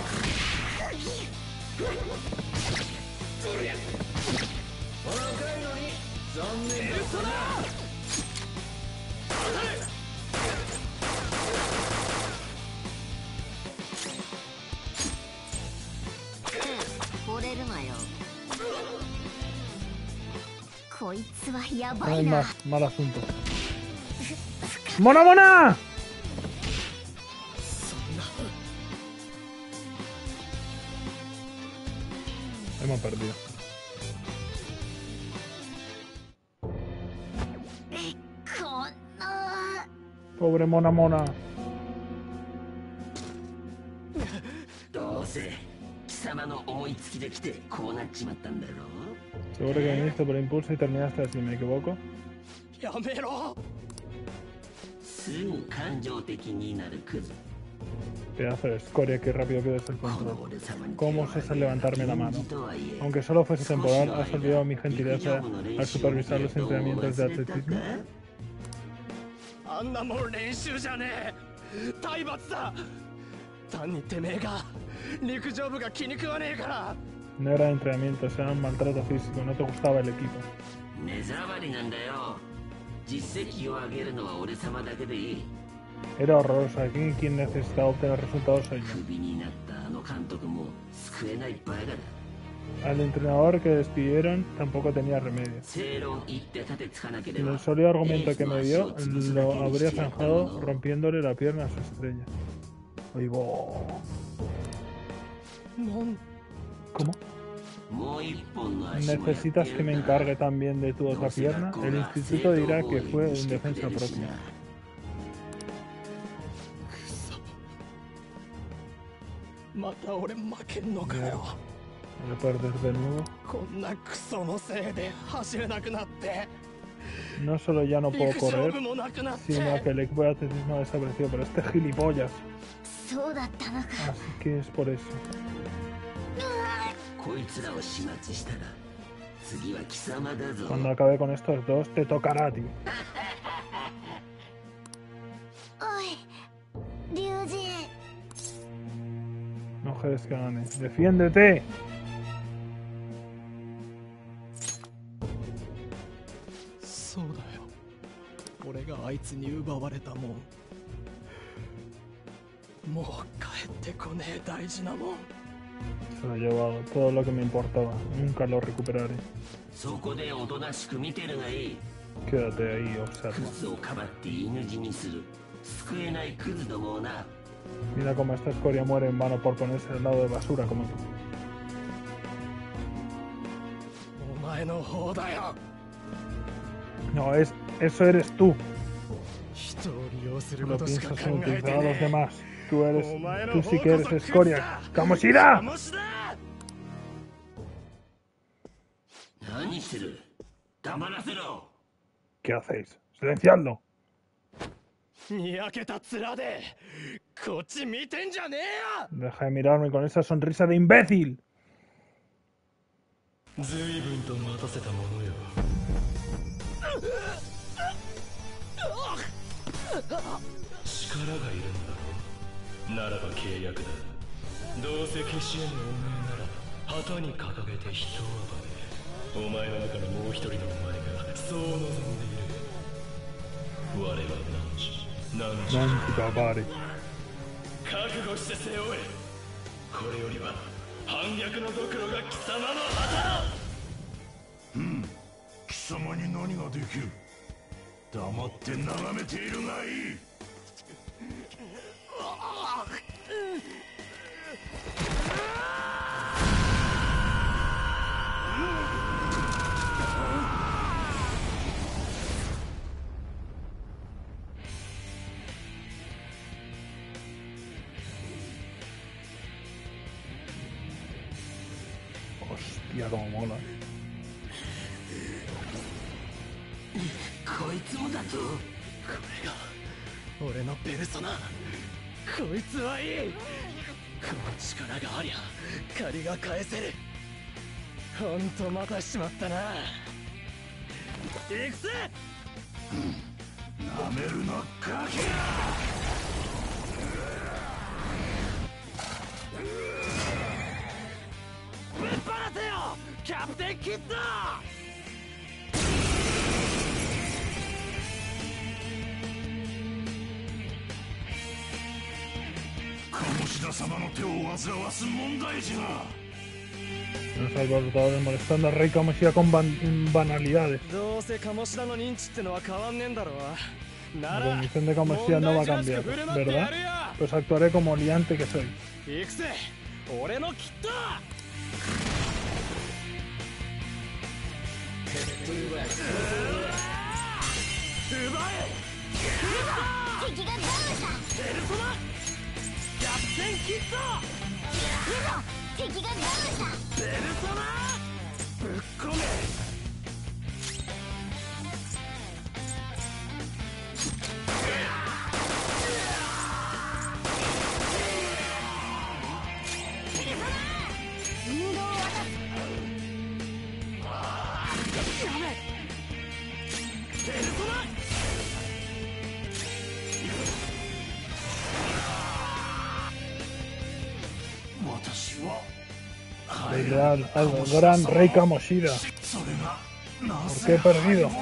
Hay más, mal asunto. ¡Mona, mona! Hemos perdido. Pobre mona mona. Seguro que viniste por impulso y terminaste así, ¿me equivoco? Pedazo de escoria, que rápido pierdes el control. ¿Cómo osas levantarme la mano? Aunque solo fuese temporal, ¿has olvidado mi gentileza al supervisar los entrenamientos de atletismo? No era entrenamiento, era un maltrato físico, no te gustaba el equipo. Era horroroso, aquí quien necesitaba obtener resultados soy yo. Al entrenador que despidieron tampoco tenía remedio. El sólido argumento que me dio lo habría zanjado rompiéndole la pierna a su estrella. Oigo. ¿Cómo? ¿Necesitas que me encargue también de tu otra pierna? El instituto dirá que fue en defensa propia. ¿Me perder de nuevo? No solo ya no puedo correr, sino que el equipo de atletismo ha desaparecido por este gilipollas. Así que es por eso. Cuando acabe con estos dos, te tocará a ti. No dejes que gane. ¡Defiéndete! Se lo he llevado, todo lo que me importaba. Nunca lo recuperaré. Quédate ahí, observa. Mira cómo esta escoria muere en vano por ponerse al lado de basura como tú. No, eso eres tú. Lo piensas en utilizar a los demás. Tú sí que eres escoria. ¡Kamoshida! ¿Qué hacéis? ¡Silenciadlo! Deja de mirarme con esa sonrisa de 力がいるんだろう。ならば契約だ。どうせ消し縁のおめえなら旗に掲げて人を暴れ、お前の中のもう一人のお前がそう望んでいる。我は何時ババーレ。 覚悟して背負え。これよりは反逆のドクロが貴様の旗だ。貴様に何ができる。黙って眺めているがいい。 Hostia, como mola. こいつもだと。これが俺のペルソナ。こいつはいい。この力がありゃ借りが返せる。ほんと待たしちまったな。行くぜ。 なめるなガキ。 ぶっ放せよキャプテンキッド。 鴨志田様の手を煩わす問題児が。 Los alborotadores molestando al rey Kamoshida con banalidades. どうせ鴨志田の認知ってのは変わんねえんだろう。 La condición de Kamoshida no va a cambiar, ¿verdad? Pues actuaré como liante que soy. 行くぜ俺のキッド。 敵がダウンした。 ペルソナキャプテンキッド。 敵がダウンした。 ペルソナぶっ込め。 運動を渡す。 やめペルソナ。私は El real, al gran rey Kamoshida. それがな ¿Por qué he perdido?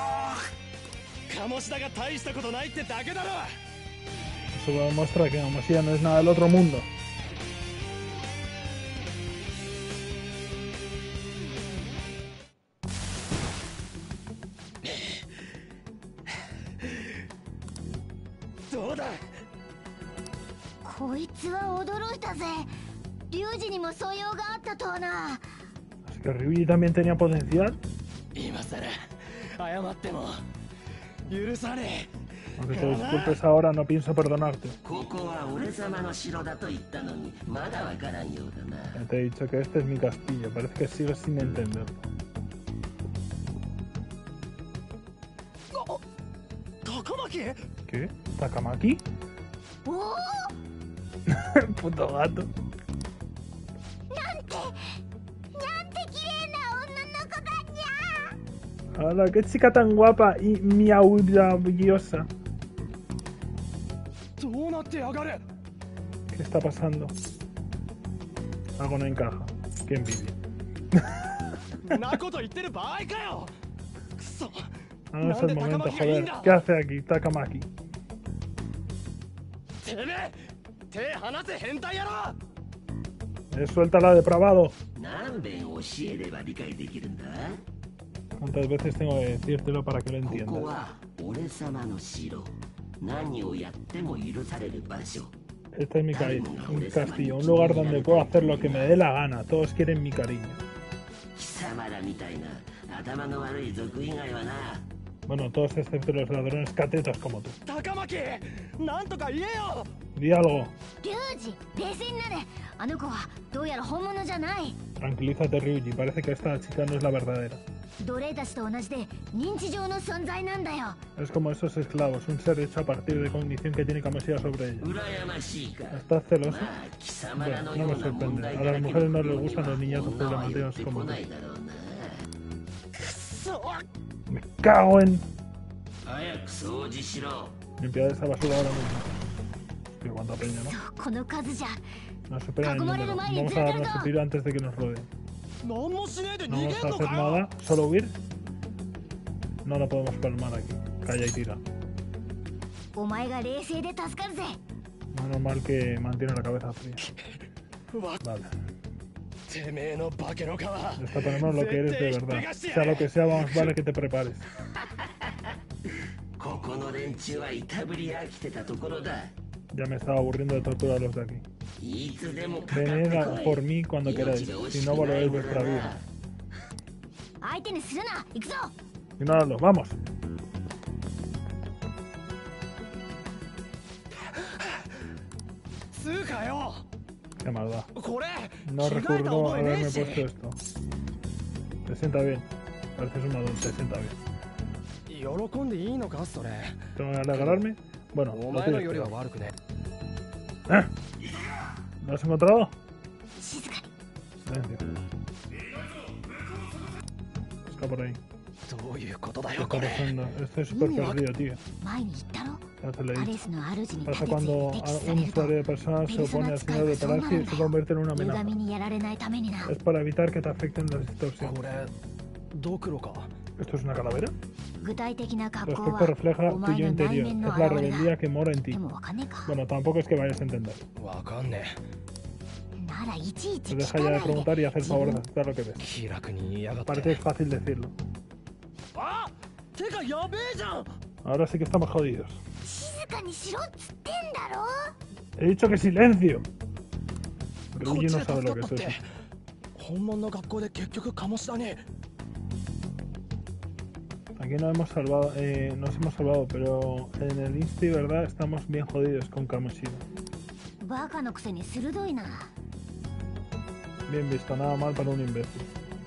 鴨志田が大したことないってだけだろ。 Eso demuestra que Kamoshida no es nada del otro mundo. どうだ。 こいつは驚いたぜ。リュウジにも素養があったとはな。 Así que Ryuji también tenía potencial. 今さら謝っても許さねえ。 Aunque te disculpes ahora, no pienso perdonarte. ここは俺様の城だと言ったのにまだわからんようだな。 Ya te he dicho que este es mi castillo. Parece que sigues sin entenderlo. 高巻 ¿Qué? ¿Takamaki? おお、 Puto gato. なんて綺麗な女の子だにゃ。 Hola, qué chica tan guapa y miauraviosa. どうなってやがる。 ¿Qué está pasando? Algo no encaja. Qué envidia. なこと言ってる場合かよ。くそ。 No es el momento, joder. ¿Qué hace aquí, Takamaki? てめえ手離せ変態野郎。 Suéltala, depravado. 何遍教えれば理解できるんだ。 ¿Cuántas veces tengo que decírtelo para que lo ここ entiendas? は俺様の城。何をやっても許される場所。 Este es mi castillo, un lugar donde puedo hacer lo que me dé la gana. Todos quieren mi cariño. 貴様らみたいな頭の悪い族以外はな。 Bueno, todos excepto los ladrones catetos como tú. 高巻なんとか言えよ。 Di algo. リュウジ、冷静になれ。あの子はどうやら本物じゃない。 Tranquilízate, Ryuji. Parece que esta chica no es la verdadera. 奴隷たちと同じで認知上の存在なんだよ。 Es como esos esclavos, un ser hecho a partir de cognición que tiene Kamoshida sobre ella. 羨ましいか。 ¿Estás celoso? まあ貴様ら Bueno, の no よ me うな問 sorprende. 題 A だ las らけ mujeres の no les 子に gustan los は niñatos 女は寄っ problemáticos て como こ tú. ないだろうな。 くそ。 Me cago en... 早く掃除しろ。 Limpiar esa basura ahora mismo. Pero cuánta peña, ¿no? この数じゃ Nos supera el número. Vamos a darnos un tiro antes de que nos rodeen. 何もしねえで No 逃げ vamos ん a の hacer かよ nada, solo huir. No lo podemos palmar aquí. Calla y tira. お前が冷静で助かるぜ。 Menos mal que mantiene la cabeza fría. うわ Vale. てめえの化けの皮 Destaparemos lo que eres de verdad. Sea lo que sea, vamos, vale que te prepares. ここの連中はいたぶり飽きてたところだ。 Ya me estaba aburriendo de torturar a los de aquí. いつでもかかって Venid こ a い。 por mí cuando queráis. Si no, valoréis vuestra vida. 相手にするな。行くぞ。 Ignoradlo, vamos. つうかよ Qué maldad. これ No 着替えた recuerdo 覚えね haberme えし puesto esto. Te sienta bien. Pareces un adulto, te sienta bien. 喜んでいいのかそれ ¿Tengo que alegrarme? Bueno, お lo 前の tienes よりは peor. 悪くね ¿Eh? ¿Lo has encontrado? 静かに。 Silencio. Está por ahí. どういうことだ ¿Qué よこ está れ pasando? Estoy súper perdido, tío. 前に言ったろ。 Ya te lo he アレ dicho. スの主に Pasa 盾つ cuando いて敵視さ un れると usuario de personas se opone al señor del palacio y se convierte en una 歪 amenaza. みにやられないためにな。 Es para evitar que te afecten las distorsiones. これドクロか ¿Esto es una calavera? 具体的な Tu 格好 aspecto は refleja お tu 前 yo の内 interior. 面 Es の la 表れだ。 rebeldía que mora en で ti. もわかんねえか。 Bueno, tampoco es que vayas a entender. わかんねならいちいち Te 聞 deja か ya な de いで。 preguntar y hacer 自 favor 分 de aceptar lo que ves. え気楽に言いやがっ Parece て fácil decirlo. あてかやべえじゃん Ahora sí que estamos jodidos. 静かにしろっつってんだろ。 He dicho que silencio. こっ Ryuji ち no で sabe 助 lo か que った es って eso. 本物の学校で結局鴨志田に Aquí nos hemos salvado, pero en el Insti, ¿verdad? Estamos bien jodidos con Kamoshida. バカのくせに鋭いな。 Bien visto, nada mal para un imbécil.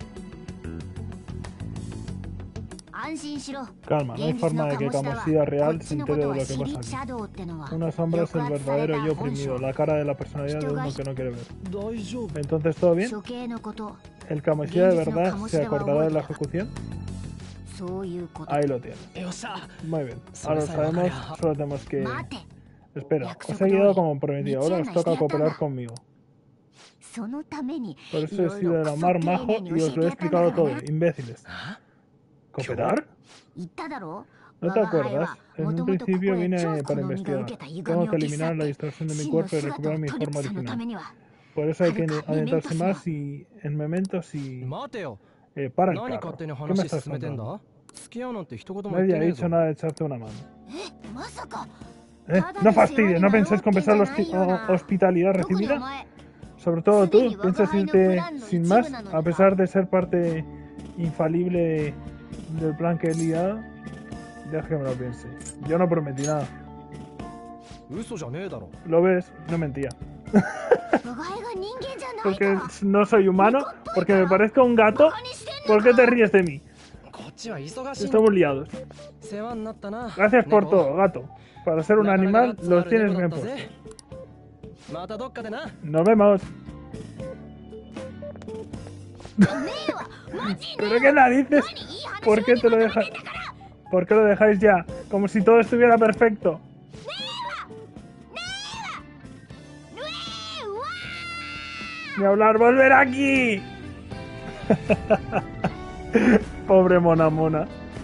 安心しろ。 Calma, no hay 現実 forma の de que 鴨志田は Kamoshida こ real っ se ちのこ entere と de は lo que シリ pasa シャ aquí. ドウってのは Una sombra es el 抑圧され verdadero た yo 本性 oprimido, la cara de la personalidad de uno que no quiere ver. 大丈夫 Entonces, ¿todo bien? 処刑のこと。 ¿El Kamoshida de verdad se acordará de la ejecución? そういうこと。 Ahí lo tienes. よっしゃ Muy bien. Ahora lo sabemos, solo tenemos que... 待て。 Espera, os he guiado como prometido, ahora os toca cooperar conmigo. そのために Por eso he sido de la mar majo y os lo he explicado todo, imbéciles. ¿Cooperar? 言っただろ。 ¿No te acuerdas? En un principio vine para investigar. Tengo que eliminar la distorsión de mi cuerpo y recuperar mi forma original. Por eso hay que adentrarse más y en mementos y... 待てよ para el 何 carro. 勝手に ¿Qué me 話 estás 進めてん contando? だ付き合うなんて一言も言っ Nadie て ha ねえ dicho ぞ nada de echarte una mano. まさか。 No fastidies, ¿no pensáis compensar la hospitalidad recibida? Sobre todo tú, ¿piensas irte sin más, a pesar de ser parte infalible del plan que he liado? Deja que me lo piense. Yo no prometí nada. 嘘じゃねえだろ ¿Lo ves? No mentía. お前が人間じゃない Porque か。 no soy humano, porque me parezco un gato. ¿Por qué te ríes de mí? こっちは忙しい Estamos liados. 世話になったな Gracias por 猫 todo, gato. Para ser un なかなか animal, ガッツあ los る tienes 猫だ bien ったぜ puestos. またどっかでな Nos vemos. ¿Pero qué narices? ¿Por qué te lo dejas? ¿Por qué lo dejáis ya? Como si todo estuviera perfecto. Ni hablar, volver aquí. Pobre mona mona.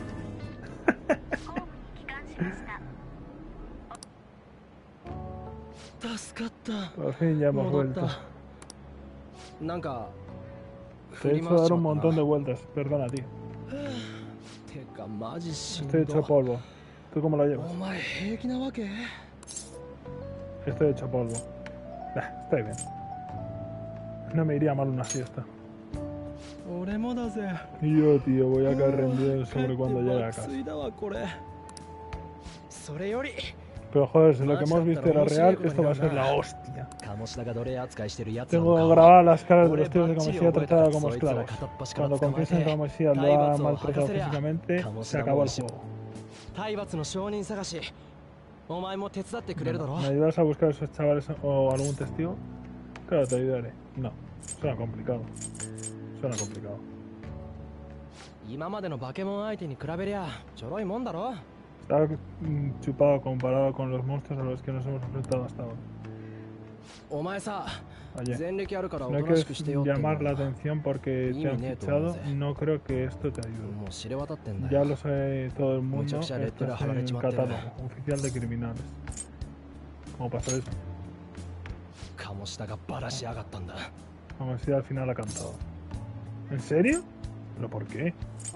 助かった Por fin ya hemos 戻っ vuelto. たなんか Te he hecho dar un montón de vueltas. Perdona, tío. てかマジしん Estoy ど hecho polvo. ¿Tú cómo lo llevas? お前平気なわけ Estoy hecho polvo. Estoy bien. No me iría mal una siesta. 俺もだぜ Y yo, tío, voy a caer rendido sobre cuando llegue a casa. ついだわこれそれより Pero joder, si lo que hemos visto era real, esto va a ser la hostia. 鴨志田が奴隷扱いしてるやつらの Tengo 顔 grabadas las caras de los tíos de 俺バッチリ Kamoshida 覚えてた tratada como そいつら esclavos. 片っ端から Cuando 捕まえ confiesen て que Kamoshida lo 体 ha 罰を吐か maltratado せりゃ físicamente, 鴨 se 志田 acaba も el し juego. 体罰の証人探しお前も手伝ってくれるだろ ¿Me ayudas a buscar a esos chavales o algún testigo? Claro, te ayudaré. No, suena complicado. Suena complicado. 今までのバケモン相手に比べりゃちょろいもんだろ。 Está chupado comparado con los monstruos a los que nos hemos enfrentado hasta ahora. お前さ、 Oye, 前歴あるからお no となしく quieres してよっていうの llamar la は atención porque te han fichado. No creo que esto te ayude. もう知れ渡ってんだ Ya よ。 lo sabe todo el mundo. Mucho Esto que se le es tira a en la catálogo oficial de criminales. ¿Cómo pasó eso? 鴨下がバラしやがったんだ。 Como si al final ha cantado. ¿En serio? ¿Pero por qué?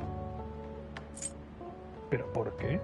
¿Pero por qué?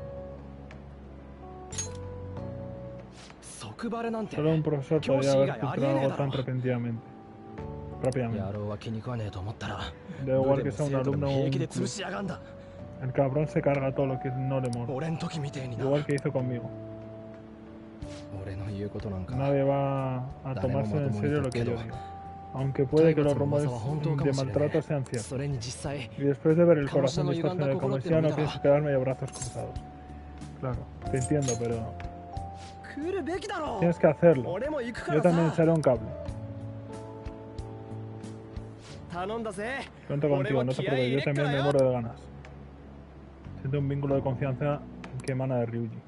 即バレなんて Solo un profesor Kyoshi podría haber が filtrado algo ありえねえだろ。 tan repentinamente. Rápidamente. 野郎は気に食わねえと思ったら Da igual que sea un 生徒で alumno も o 平 un 気で潰 club. しやがんだ。 El cabrón se carga todo lo que no le mola. 俺ん時みてえにな。 Igual que hizo conmigo. 俺の言うことなんか Nadie va a tomarse en serio lo que yo digo. Aunque puede que los rumores de maltrato sean ciertos. それに実際 Y después de ver el corazón distorsionado de Kamoshida no pienso quedarme de brazos cruzados. Claro, te entiendo, pero 来るべきだろ。 tienes que hacerlo. 俺も行くか Yo ら también さ。 echaré un cable. 頼んだぜ。 Cuento contigo, no te preocupes, yo también me muero de ganas. Siento un vínculo de confianza que emana de Ryuji.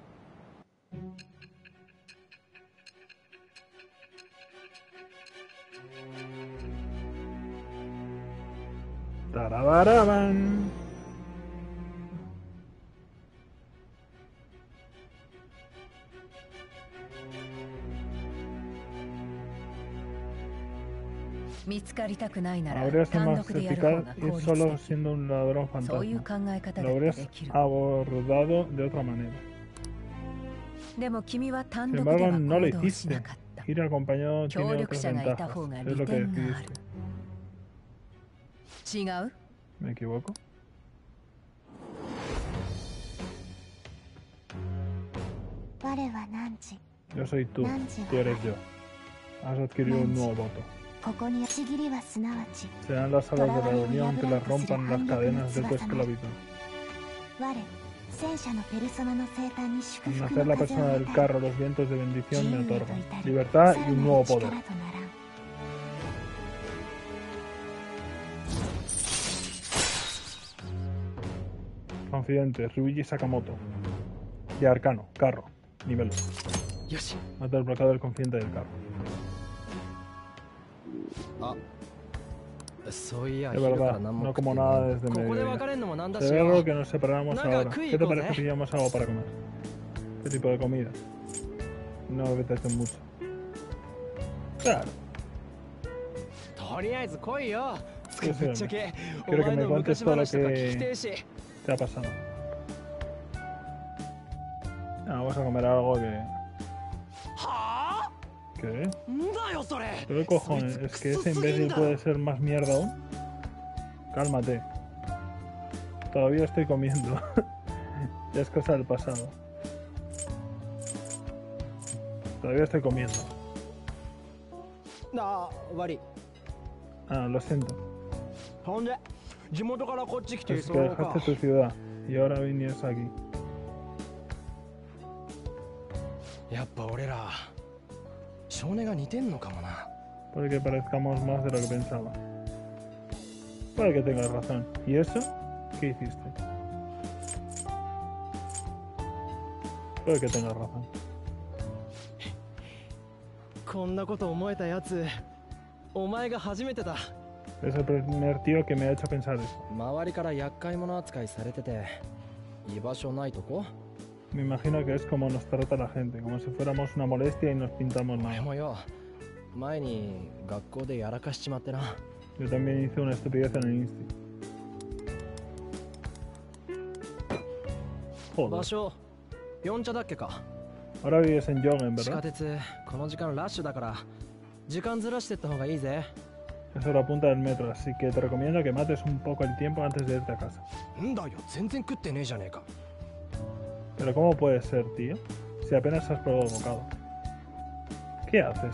Tarabaraban. Habría sido más eficaz ir solo siendo un ladrón fantasma. Lo habrías abordado de otra manera. Sin embargo, no lo hiciste. Ir acompañado tiene otras ventajas. Es lo que decidiste. ¿Me equivoco? Yo soy tú eres yo. Has adquirido un nuevo voto. Serán las alas de la rebelión que las rompan las cadenas de tu esclavitud. Al nacer la persona del carro, los vientos de bendición me otorgan libertad y un nuevo poder. Confidente, Ryuji Sakamoto. Y arcano, carro, nivel よし。 mata el bloqueo del confidente del carro. そういや、 De 昼から verdad, 何も no 食って como ね nada え desde ここで別 mediodía. れんのもなんだし Se ve よ。 algo que nos separamos Naga, ahora. kui ¿Qué te iko, parece si llevamos algo para comer? ¿Qué tipo de comida? No me apetece mucho. Claro. とりあえず来いよ。 Sí, sí, ぶっちゃけ、お Quiero que 前 me の cuentes 昔 todo lo 話とか聞きて que えし。 te ha pasado. Vamos a comer algo que... はあ？ ¿Qué? んだよそれ。 ¿Pero qué cojones? ¿Es que ese imbécil puede ser más mierda aún? Cálmate. Todavía estoy comiendo. Ya es cosa del pasado. Todavía estoy comiendo. なあ、悪い。 Ah, lo siento. ほんで、地元からこっち来て Es そ que うか dejaste。tu ciudad y ahora vienes aquí. やっぱ俺ら、少年が似てんのかもな。 Puede que parezcamos más de lo que pensaba. Puede que tengas razón. ¿Y eso? ¿Qué hiciste? Puede que tengas razón. こんなこと思えたやつ、お前が初めてだ。 Es el primer tío que me ha hecho pensar eso. 周りから厄介者扱いされてて、居場所ないとこ？ Me imagino que es como nos trata la gente, como si fuéramos una molestia y nos pintamos 俺 mal. もよ、前に学校でやらかしちまってな。 Yo también hice una estupidez en el Insti. 場 Joder. 所、四茶だっけか。 Ahora vives en Yogen, 地下 ¿verdad? 鉄、この時間ラッシュだから、時間ずらしてった方がいいぜ。 Es hora punta del metro, así que te recomiendo que mates un poco el tiempo antes de irte a casa. んだよ、全然食ってねえじゃねえか。 Pero ¿cómo puede ser, tío? Si apenas has probado bocado. ¿Qué haces?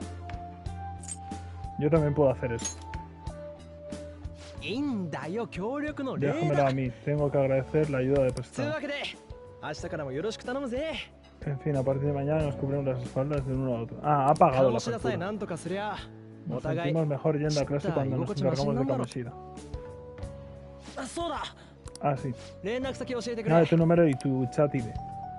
Yo también puedo hacer eso. いいんだよ、協力の礼 Déjamelo だ。 a mí, tengo que agradecer la ayuda de という prestado. わけで、明日からもよろしく頼むぜ。 En fin, a partir de mañana nos cubrimos las espaldas de uno a otro. Ah, ha pagado la 鴨志田さえ factura. なんとかすりゃ、お Nos 互い。 sentimos mejor yendo a clase cuando nos encargamos de Kamoshida. あ、そうだ。 Ah, sí. 連絡先教えてく Nada れ de tu número y tu chat ID.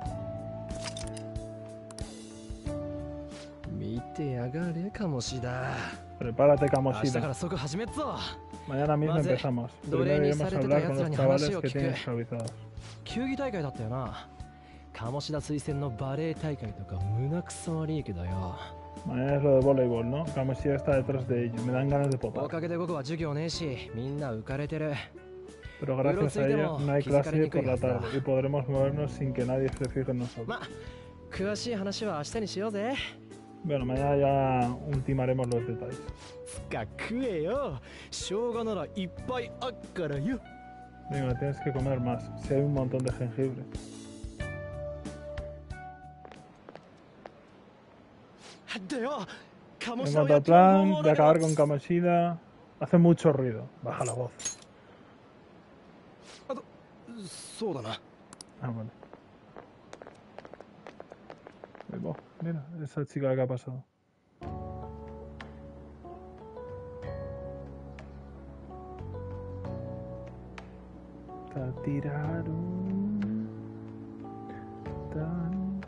見てやがれ鴨志田 Prepárate, 明日か Kamoshida. ら即始めっぞ Mañana mismo Más de- empezamos. Doreen Primero y iremos a Sarete hablar con Tayatsura los ni chavales Hanashi o que tienen Kiku. esclavizados. 球技大会だったよな鴨志田推薦のバレー大会とか胸くそ悪いけどよ Mañana es lo de voleibol, ¿no? Kamoshida está detrás de ello. Me dan ganas de お potar. かげで午後は授業ねえしみんな浮かれてる Pero gracias a ello no hay clase por la tarde y podremos movernos sin que nadie se fije en nosotros. ま詳しい話は明日にしようぜ Bueno, mañana ya ultimaremos los detalles. つか食えよ生姜ならいっぱいあっからよ Venga, tienes que comer más. Si hay un montón de jengibre. でよ鴨 En 志田を cuanto や al ってる方 plan 法 de だけど acabar con Kamoshida, hace mucho ruido. Baja la voz. そうだな Ah, vale. Ahí va. Mira, esa chica que ha pasado. Tatiraru. Tan.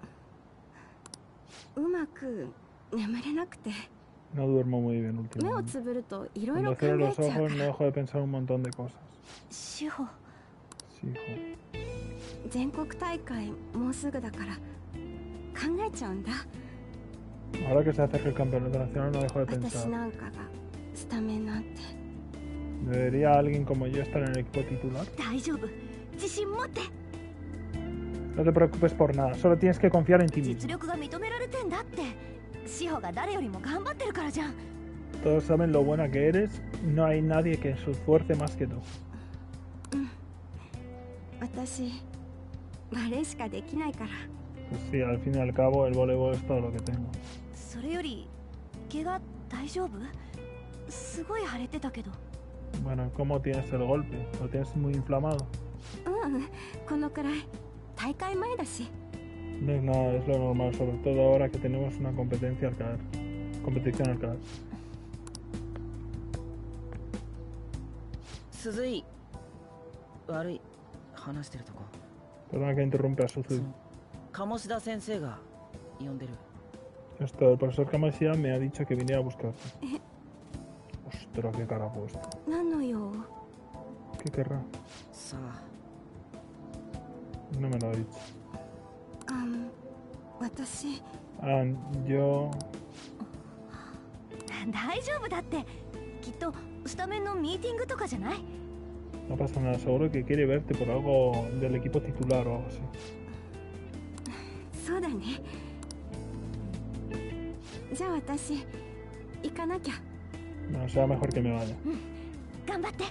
うまく眠れなくて No duermo muy bien 目を últimamente. つぶるといろい Cuando ろ考 cierro え los ちゃう ojos か no ら dejo de pensar un montón de cosas. 志保 Sí, hijo. 全国大会もうすぐだから考えちゃうんだ Ahora que se acerca el campeonato nacional no dejo de 私 pensar. なんかがスタメンなんて ¿Debería alguien como yo estar en el equipo titular? 大丈夫自信持って No te preocupes por nada, solo tienes que confiar en ti 実 mismo. 力が認められてんだって志保が誰よりも頑張ってるからじゃん Todos saben lo buena que eres, no hay nadie que se esfuerce más que tú. 私バレーしかできないから Pues sí, al fin y al cabo el voleibol es todo lo que tengo. それより怪我大丈夫すごい腫れてたけど Bueno, ¿cómo tienes el golpe? ¿Lo tienes muy inflamado? うんこのくらい大会前だし No es nada, es lo normal, sobre todo ahora que tenemos una competencia al caer. Competición al caer. 鈴井悪い話してるとこ Perdona que interrumpa, Suzu. 鴨志田先生が呼んでる Esto, el profesor Kamoshida me ha dicho que viniera a buscarte. Ostras, qué cara ha puesto. 何の用 ¿Qué querrá? さあ No me lo ha dicho. 私 Ah, yo... 大丈夫だってきっとスタメンのミーティングとかじゃない No pasa nada, seguro que quiere verte por algo del equipo titular o algo así. そうだねじゃあ私行かなきゃ No, será mejor que me vaya. 頑張って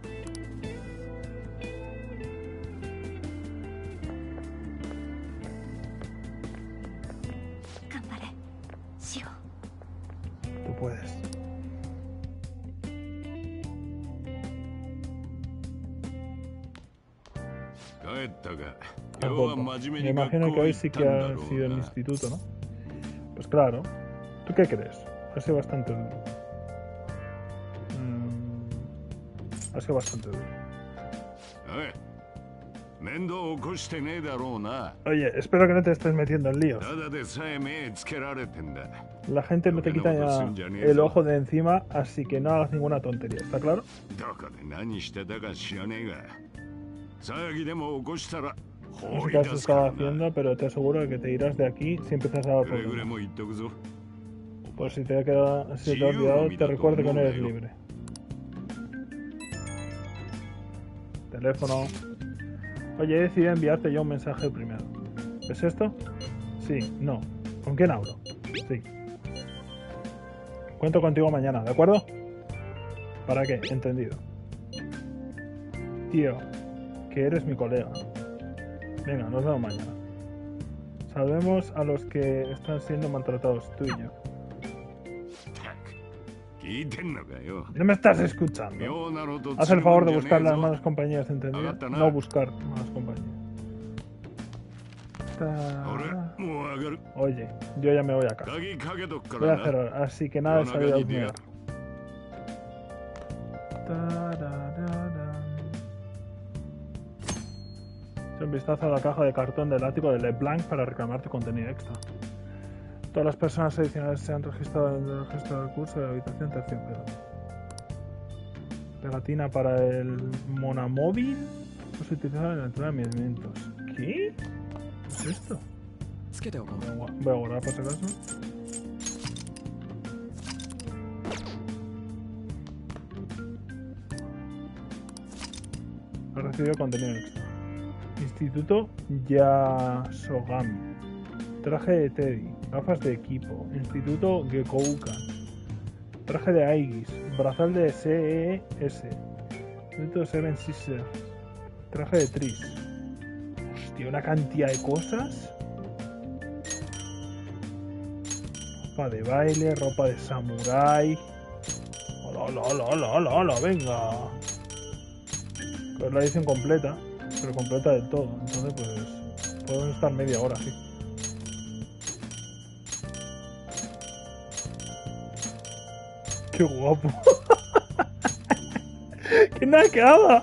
頑張れ志保 Tú puedes. 帰ったか Ah, 今日は bueno. 真 Me 面目に学 imagino que 校 hoy 行っ sí た que んだ ha ろ sido う el な instituto, ¿no? Pues claro. ¿Tú qué crees? Ha sido bastante duro. Ha sido bastante duro. おい面倒起こしてねえだろうな Oye, espero que no te estés metiendo en líos. ただでさえ目つけられてんだ La gente no te quita ya el ojo de encima, así que no hagas ninguna tontería, ¿está claro? どこで何してたか知らねえが騒ぎでも起こしたら No 放 sé qué り has 出すか estado らな haciendo, pero te aseguro que te irás de aquí si empiezas a dar くれぐれ problemas. も言っとくぞ Pues si te ha quedado, si te ha olvidado, te recuerdo que no eres libre. Teléfono. Oye, he decidido enviarte yo un mensaje primero. ¿Es esto? Sí, no. ¿Con quién hablo? Sí. Cuento contigo mañana, ¿de acuerdo? ¿Para qué? Entendido. Tío, que eres mi colega. Venga, nos vemos mañana. Salvemos a los que están siendo maltratados, tú y yo. 聞いてんのかよ ¿No me estás escuchando? 妙なのと Haz el favor de つるんじゃ buscar ねえ las ぞ malas compañías, ¿entendido? Agata, No buscar malas compañías. 俺もう上がる Oye, yo ya me voy a casa. 鍵かけとくか Voy a らな cerrar, así que nada de salir a Yo no husmear. Echa un vistazo a la caja de cartón del ático de LeBlanc para reclamar tu contenido extra. Todas las personas adicionales se han registrado en el registro del curso de la habitación terciopelo. Pegatina para el monamóvil. Pues utilizar en la entrada de movimientos. ¿Qué? ¿Qué es esto? Voy a guardar por si acaso. Ha recibido contenido extra. Instituto Yasogami. Traje de Teddy. Gafas de equipo. Instituto Gekoukan. Traje de Aegis. Brazal de CES. Instituto Seven Sisters. Traje de Tris. Hostia, una cantidad de cosas. Ropa de baile, ropa de samurái. Hola, hola, hola, hola, hola, venga. Pues la edición completa, pero completa del todo. Entonces, pues, podemos estar media hora, sí. ¡Qué guapo! ¡Qué nacada!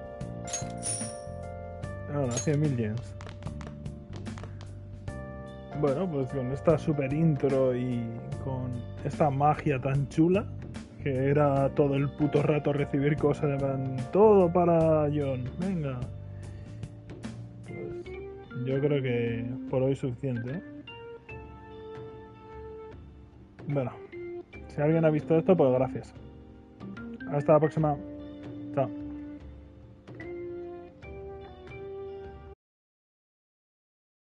Ahora, 100.000 yens. Bueno, pues con esta super intro y con esta magia tan chula, que era todo el puto rato recibir cosas de plan, todo para John, venga. Pues yo creo que por hoy es suficiente, ¿eh? Bueno, si alguien ha visto esto, pues gracias. Hasta la próxima. Chao.